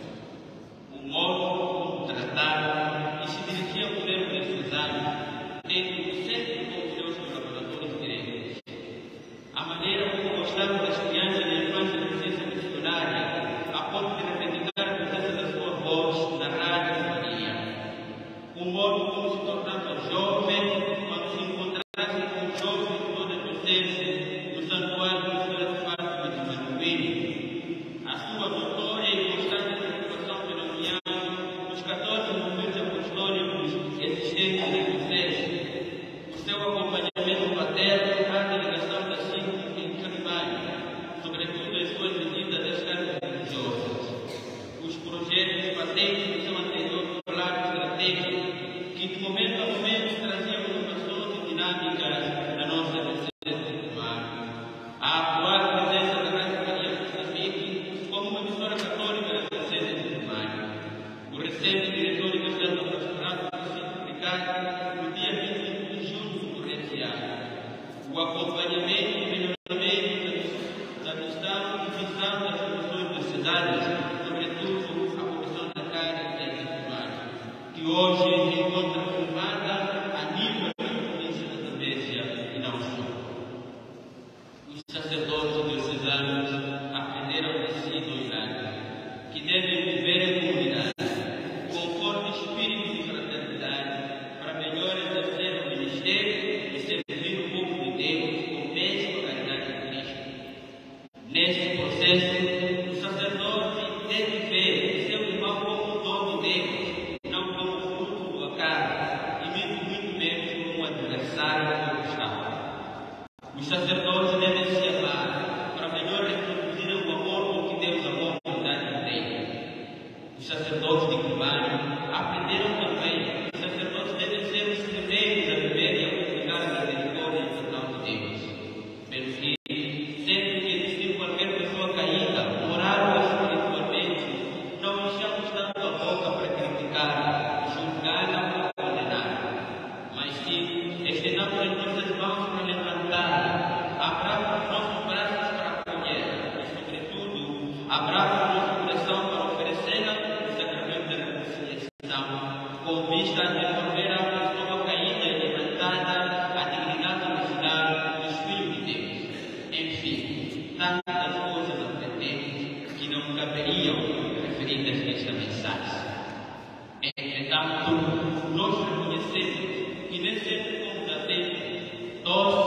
O modo como trataram e se dirigia ao governo diocesano, tendo sempre com os seus colaboradores diretos. A maneira como gostavam das crianças e irmãs de licença missionária, a ponto de reivindicar a presença da sua voz na rádio Maria. O modo como se tornava jovem quando se encontrassem com os jovens de toda a inocência no santuário do Senhor Fátima de Manuíno. A sua notória e constante preocupação pela união dos 14 movimentos apostólicos existentes na Diocese, o seu acompanhamento paterno à delegação da CIC em Carvalho, sobretudo as suas visitas às casas religiosas, os projetos patentes do seu anterior plano estratégico, que de momento a momento traziam inovações e dinâmicas na nossa Diocese humana, a atual presença da Rádio Maria Moçambique como uma emissora católica da Diocese humana, o recente diretor de Gestão do Pastorato do Distrito Africano no dia 25 de junho do corrente ano, o acompanhamento e melhoramento da missão e visão das comissões diocesanas, sobretudo a Comissão da Carne e da Humana, que hoje se encontra formada a nível da província da Zambésia e não só. Os sacerdotes diocesanos aprenderam de si no Irã, que devem viver em comunidade, conforme espírito de fraternidade, para melhor exercer o ministério e servir o povo de Deus com a mesma caridade de Cristo. Neste processo, o sacerdote deve ver seu irmão como um dom de Deus, não como fruto do acaso, e muito menos como um adversário ou obstáculo. Os sacerdotes devem se amar para melhor reproduzir o amor com que Deus amou a humanidade inteira. Os sacerdotes de Carvalho aprenderam também que os sacerdotes devem ser os primeiros a viver e a multiplicar a misericórdia e o perdão de Deus. Pelo que, sempre que existir qualquer pessoa caída, moral ou espiritualmente, não enchamos tanto a boca para criticar, julgar ou condenar, mas sim estendamos as nossas mãos para levantar, abramos os nossos braços para acolher e, sobretudo, abramos o nosso coração para oferecer o sacramento da reconciliação, com vista a devolver à pessoa caída e levantada a dignidade original dos filhos de Deus. Enfim, tantas coisas aprendemos que não caberiam referidas nesta mensagem. Entretanto, nós reconhecemos que nem sempre fomos atentos, todos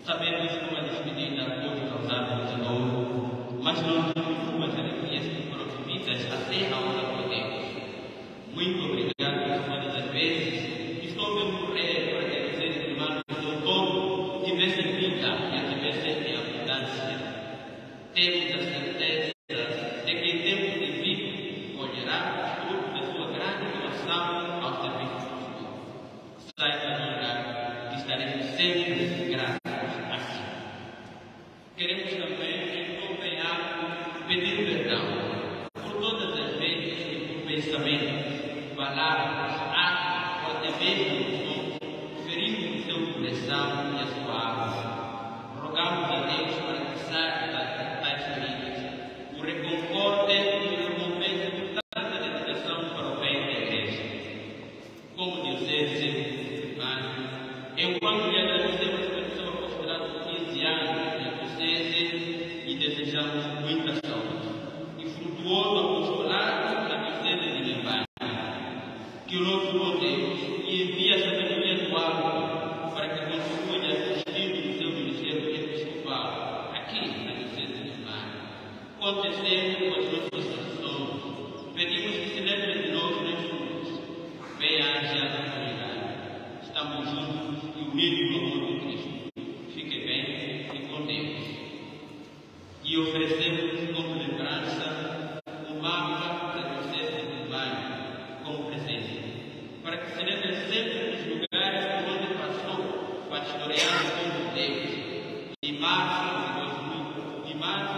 Sabemos como a despedida pode causar muita dor, mas não as alegrias que foram vividas até a hora por Deus. Muito obrigado por todas as vezes que estou a correr para que vocês, irmãos do outono, tivessem vida e tivessem em abundância. Temos a certeza de que em tempo de vida colherá o fruto da sua grande doação ao serviço do Senhor. Saiba, Senhor, que estaremos sempre gratos assim. Queremos também, em acompanhar, pedir perdão por todas as vezes que por pensamentos, palavras, atos ou até mesmo ferimos o seu coração e a sua alma. Rogamos a Deus para que saia tais feridas, o reconforte e o recompensa por tanta dedicação para o bem da Igreja. Como diocese, enquanto lhe agradecemos pelo seu apostolado de 15 anos na diocese e desejamos muita saúde e frutuoso apostolado na diocese de Limbanha. Que o nosso bom Deus lhe envie a sabedoria do alto para que continue assistindo o seu ministério episcopal aqui na diocese de Limbanha. Conte sempre com as nossas orações. Pedimos que se lembre de nós nas suas. Bem-aja a comunidade. Estamos juntos e unidos no amor de Cristo. Fique bem e com Deus. E oferecemos como lembrança o mapa da diocese de Limbanha como presente, para que se lembre sempre dos lugares por onde passou, pastoreando o povo de Deus, de março de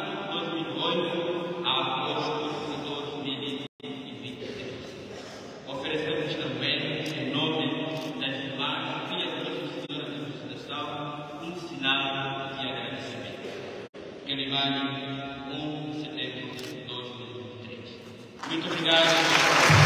2008 a agosto de 2023. Oferecemos também, em nome das irmãs, filhas de Nossa Senhora da Visitação, um sinal de agradecimento. Que Limbanha, 1 de setembro de 2023. Muito obrigado.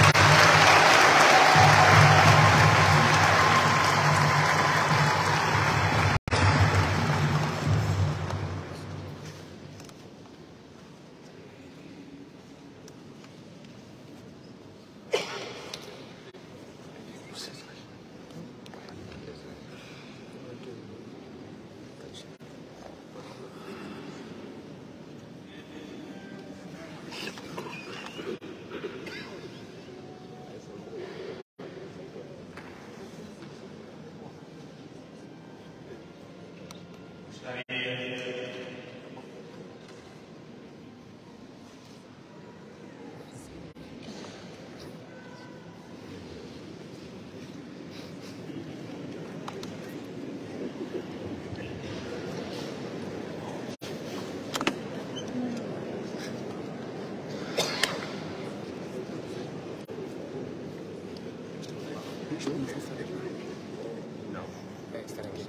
Não. Será que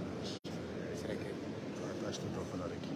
vais tentar falar aqui?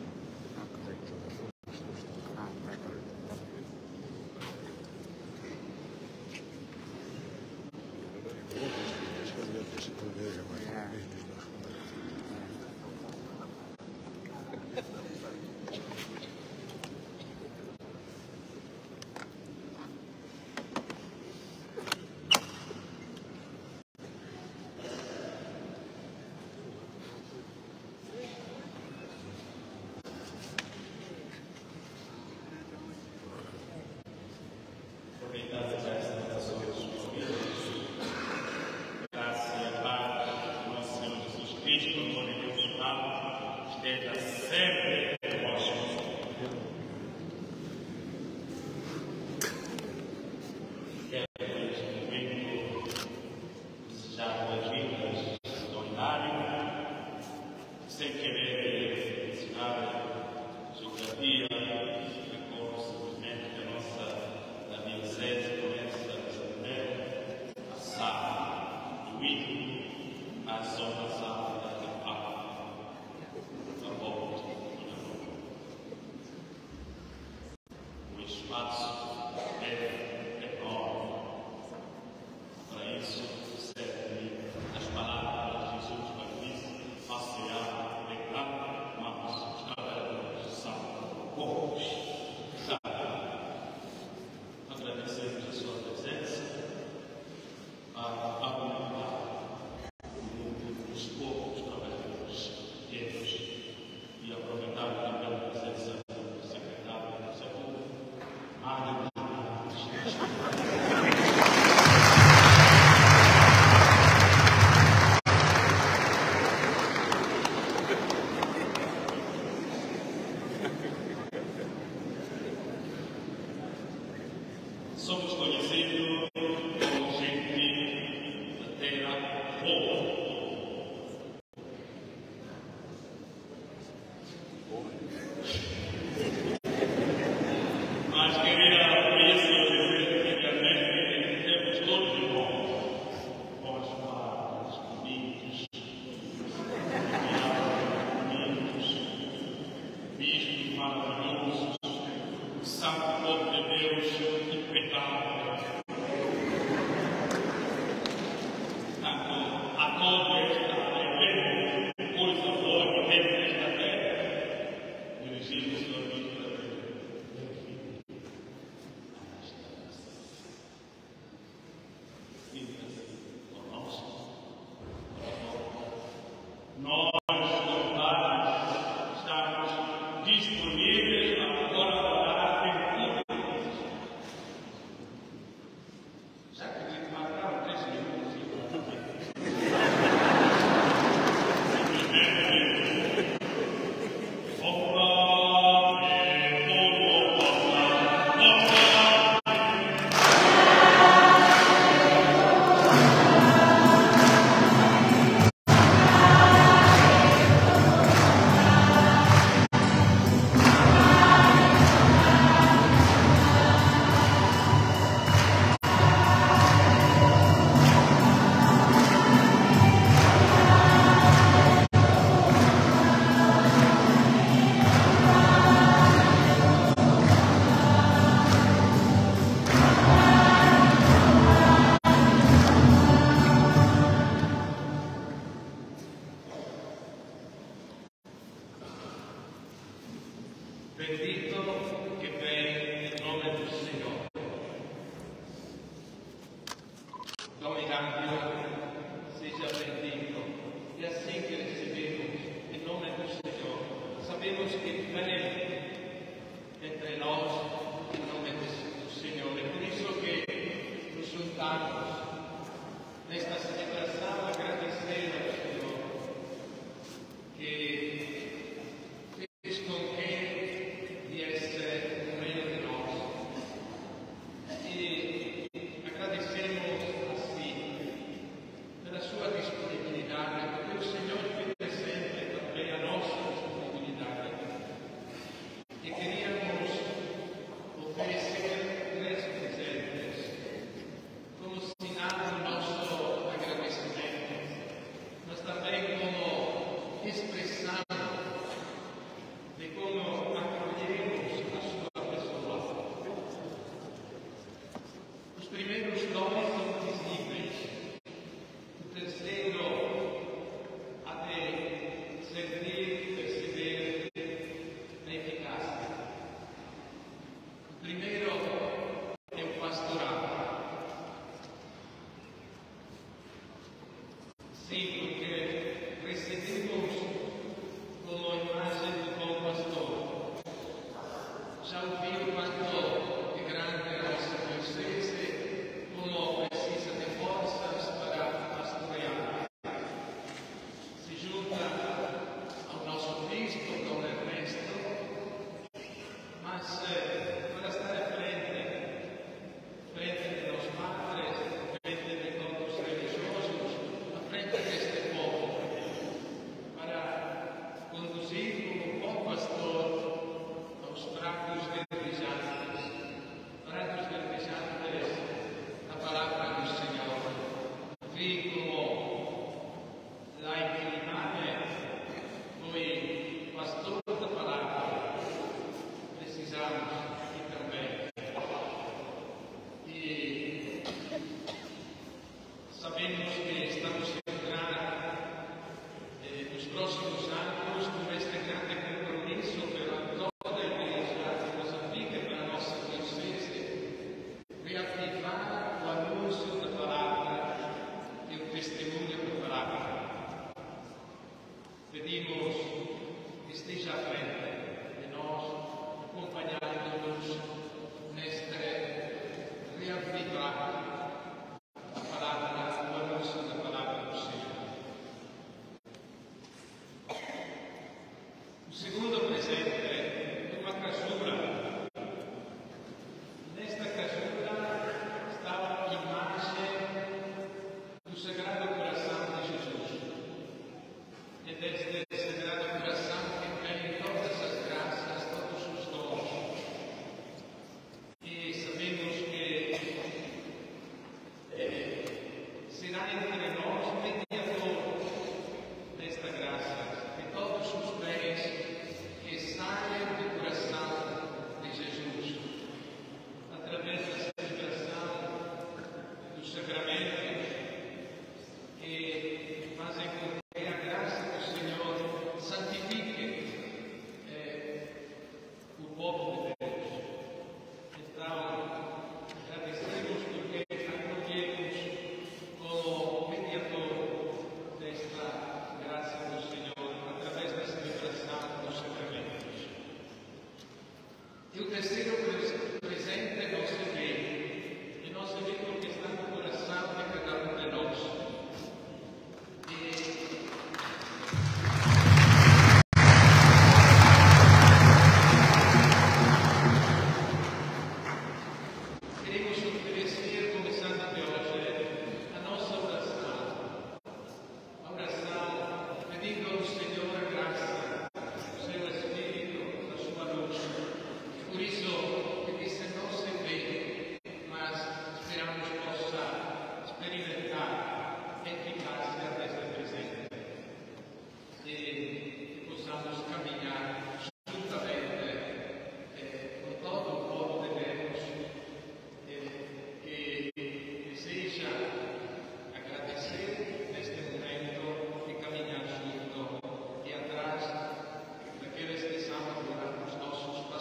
Bendito que vem em nome do Senhor. Dominado seja bendito. E assim que recebemos em nome do Senhor, sabemos que vem entre nós em nome do Senhor. É por isso que nos juntamos nesta celebração, agradecer ao Senhor que fez com que viesse no meio de nós. E agradecemos assim pela sua disponibilidade, porque o Senhor foi presente também a nossa disponibilidade. E queríamos oferecer 3 presentes como sinal do nosso agradecimento, mas também como expressão de como acolhemos a sua pessoa. Os primeiros 2 são visíveis, o terceiro há de sentir, perceber a eficácia. O primeiro é o pastoral. Sim, porque recebemos como imagem do bom pastor. Já ouviu quanto é grande a nossa consciência, como precisa de forças para pastorear. Se junta ao nosso bispo, Dom Ernesto, mas para estar à frente de nós padres, à frente de todos os religiosos, à frente deste povo, para conduzir como bom pastor aos pratos verdejantes da palavra do Senhor. Vi como lá em Quilimane foi pastor da palavra. Precisamos aqui também. E sabemos que estamos a entrar nos próximos anos com este grande compromisso pela toda a Igreja de Moçambique, para a nossa consciência, reativar o anúncio da palavra e o testemunho da palavra. Pedimos que esteja à frente de nós, acompanhando-nos neste reavivar a palavra, o anúncio da palavra do Senhor. O segundo presente é uma casura. Nesta casura está a imagem do Sagrado Coração de Jesus. É deste Sagrado Coração que vem todas as graças, todos os dons. E sabemos que será entre nós mediador desta graça, de todos os bens que saem do coração de Jesus, através da celebração dos sacramentos, que fazem com que a graça do Senhor santifique o povo de Deus. Então, agradecemos porque acolhemos como mediador desta graça do Senhor através da celebração dos sacramentos. E o terceiro presente não se vê, e não se vê porque está no coração de cada um de nós. Queremos oferecer, começando de hoje, a nossa oração. A oração pedindo ao Senhor a graça, o seu Espírito, a sua luz. Por isso, que disse não se vê, mas esperamos possa experimentar a eficácia desta presença. E que possamos caminhar juntamente com todo o povo de Deus, que deseja agradecer neste momento e caminhar junto e atrás daqueles que são os nossos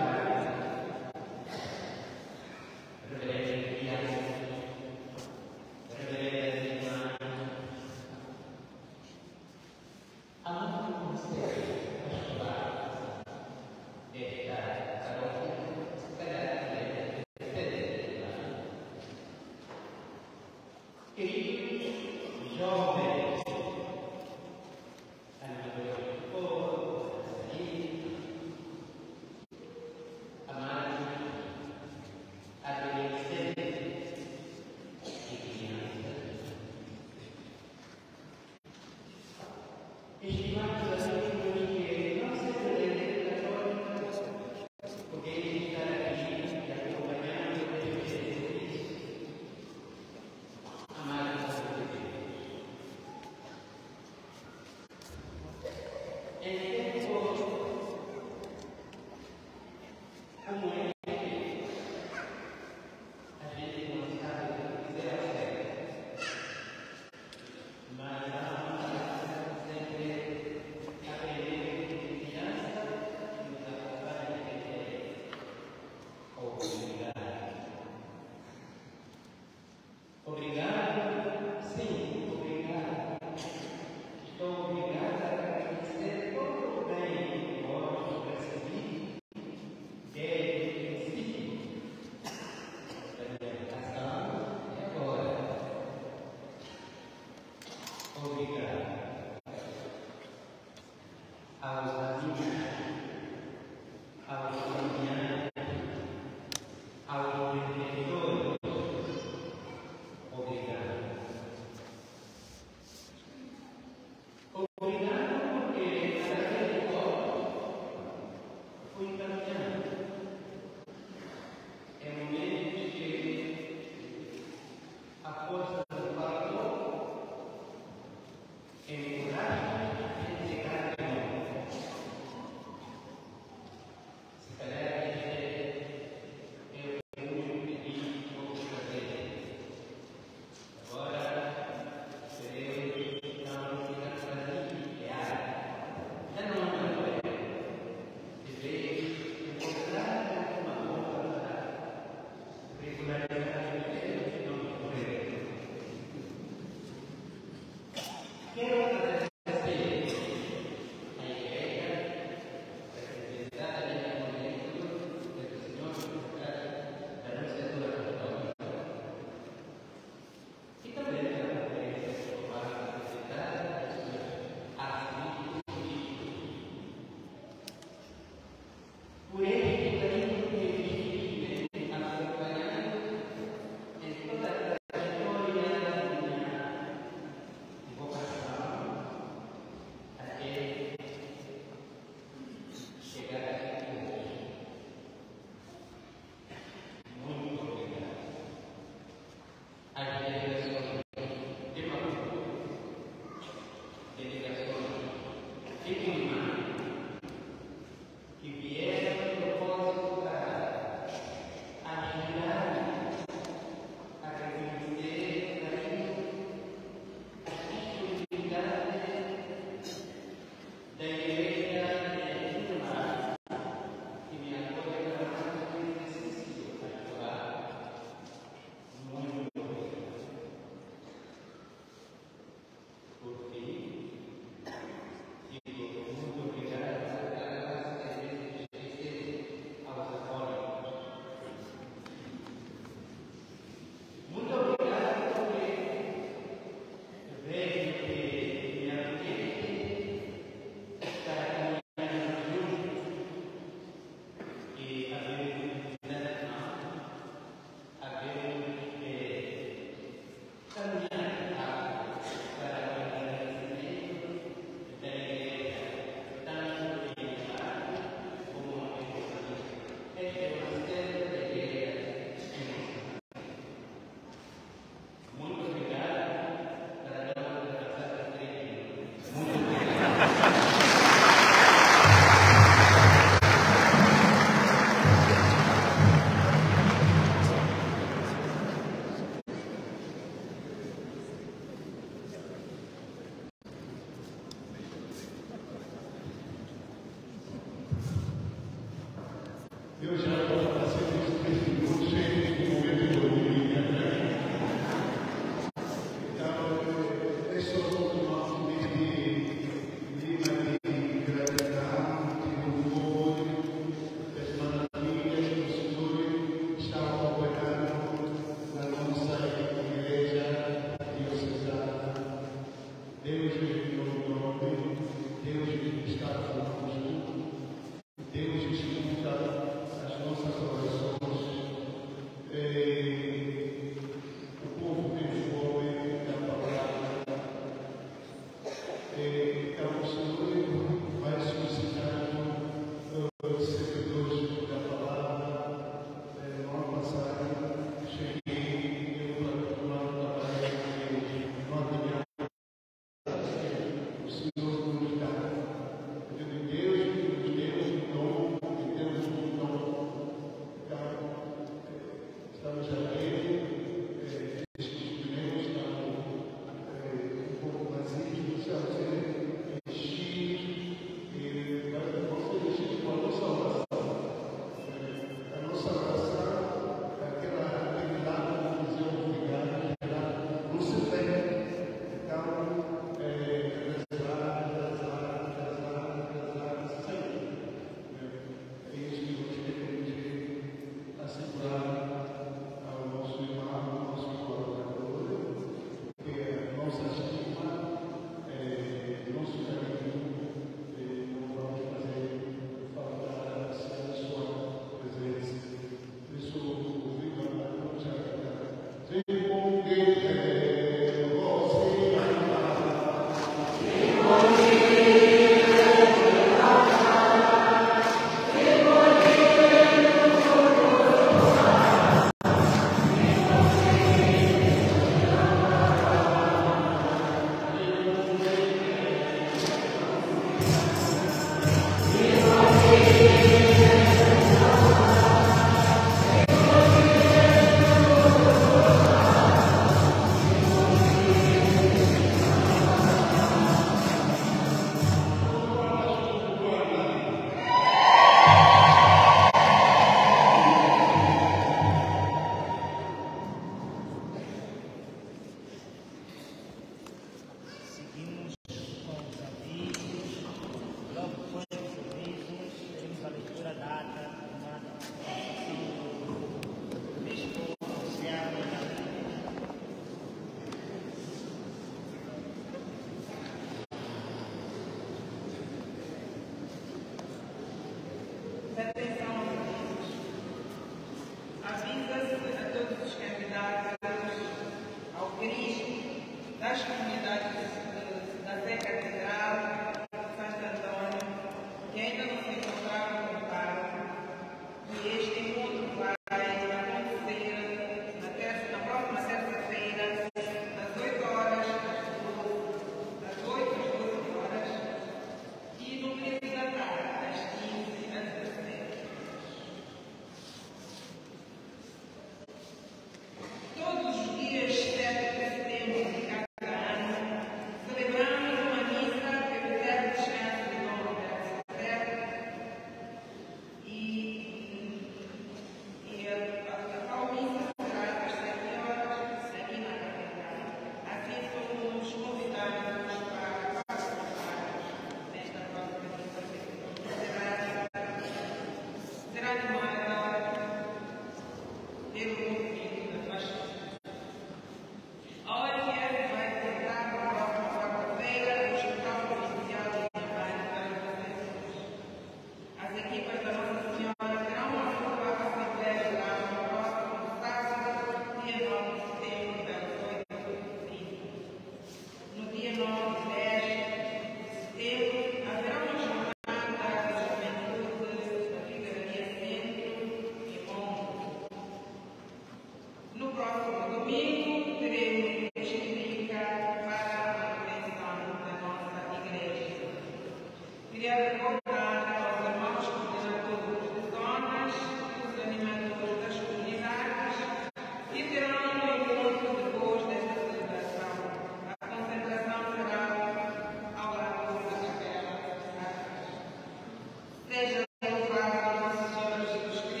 Seja louvado nosso Senhor Jesus Cristo.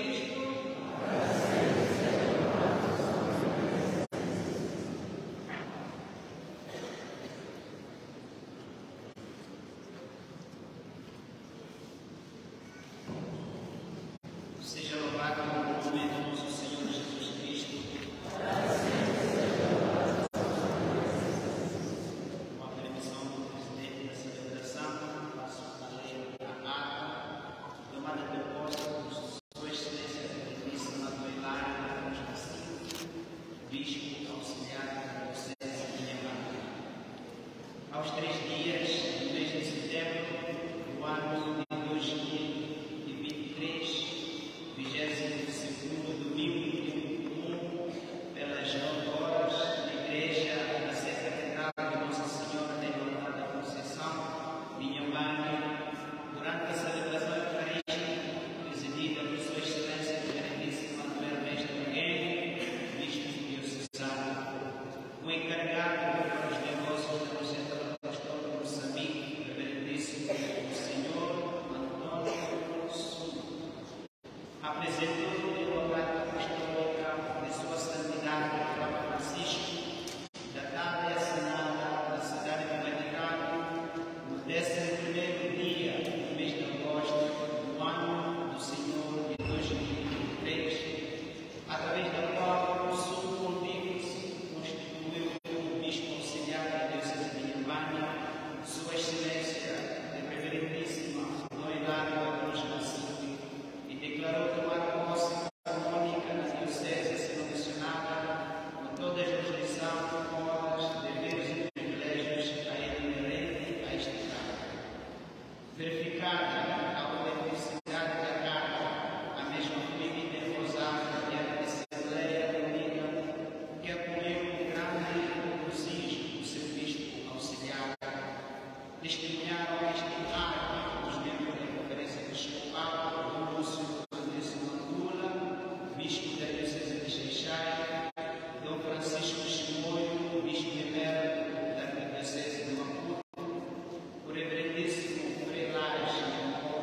verificada a autenticidade da carta, a mesma fluida e rosada diante da Assembleia Unida, que acolheu com grande regozijo o serviço auxiliar, testemunharam este ato dos membros da Conferência Episcopal, Lúcio Andrés Mandula, bispo da Diocese de Xaixai, Dom Francisco Chimoio, bispo emérito da Diocese de Maputo, o reverendíssimo Frei Laje,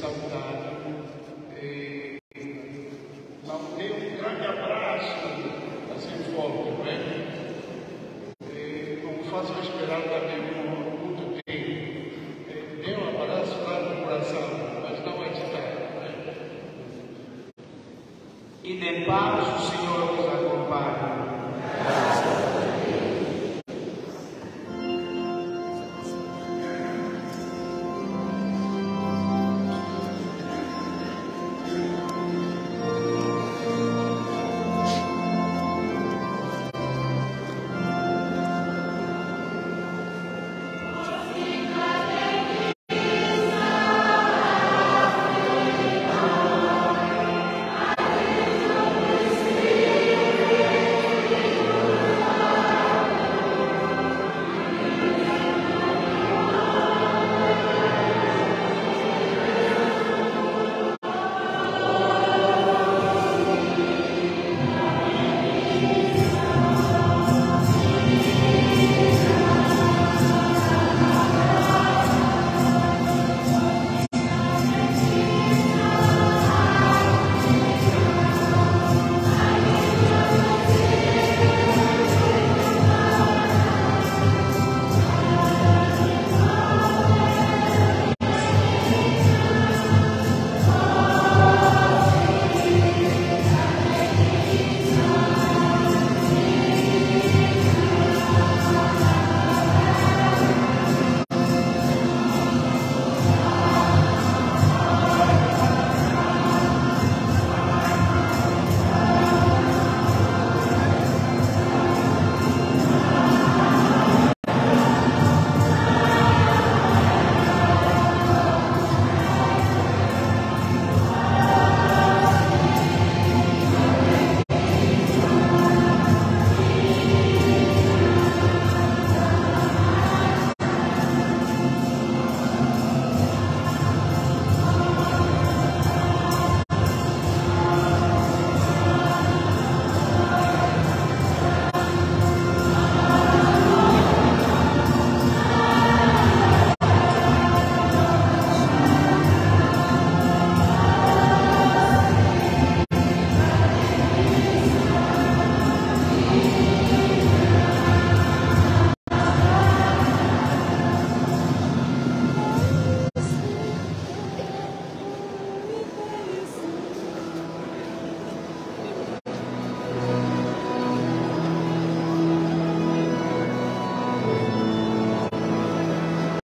saudade. Dê um grande abraço, assim forte, não é? Não façam esperar também muito tempo. Dê um abraço lá no coração, mas não agitar, não é? E de paz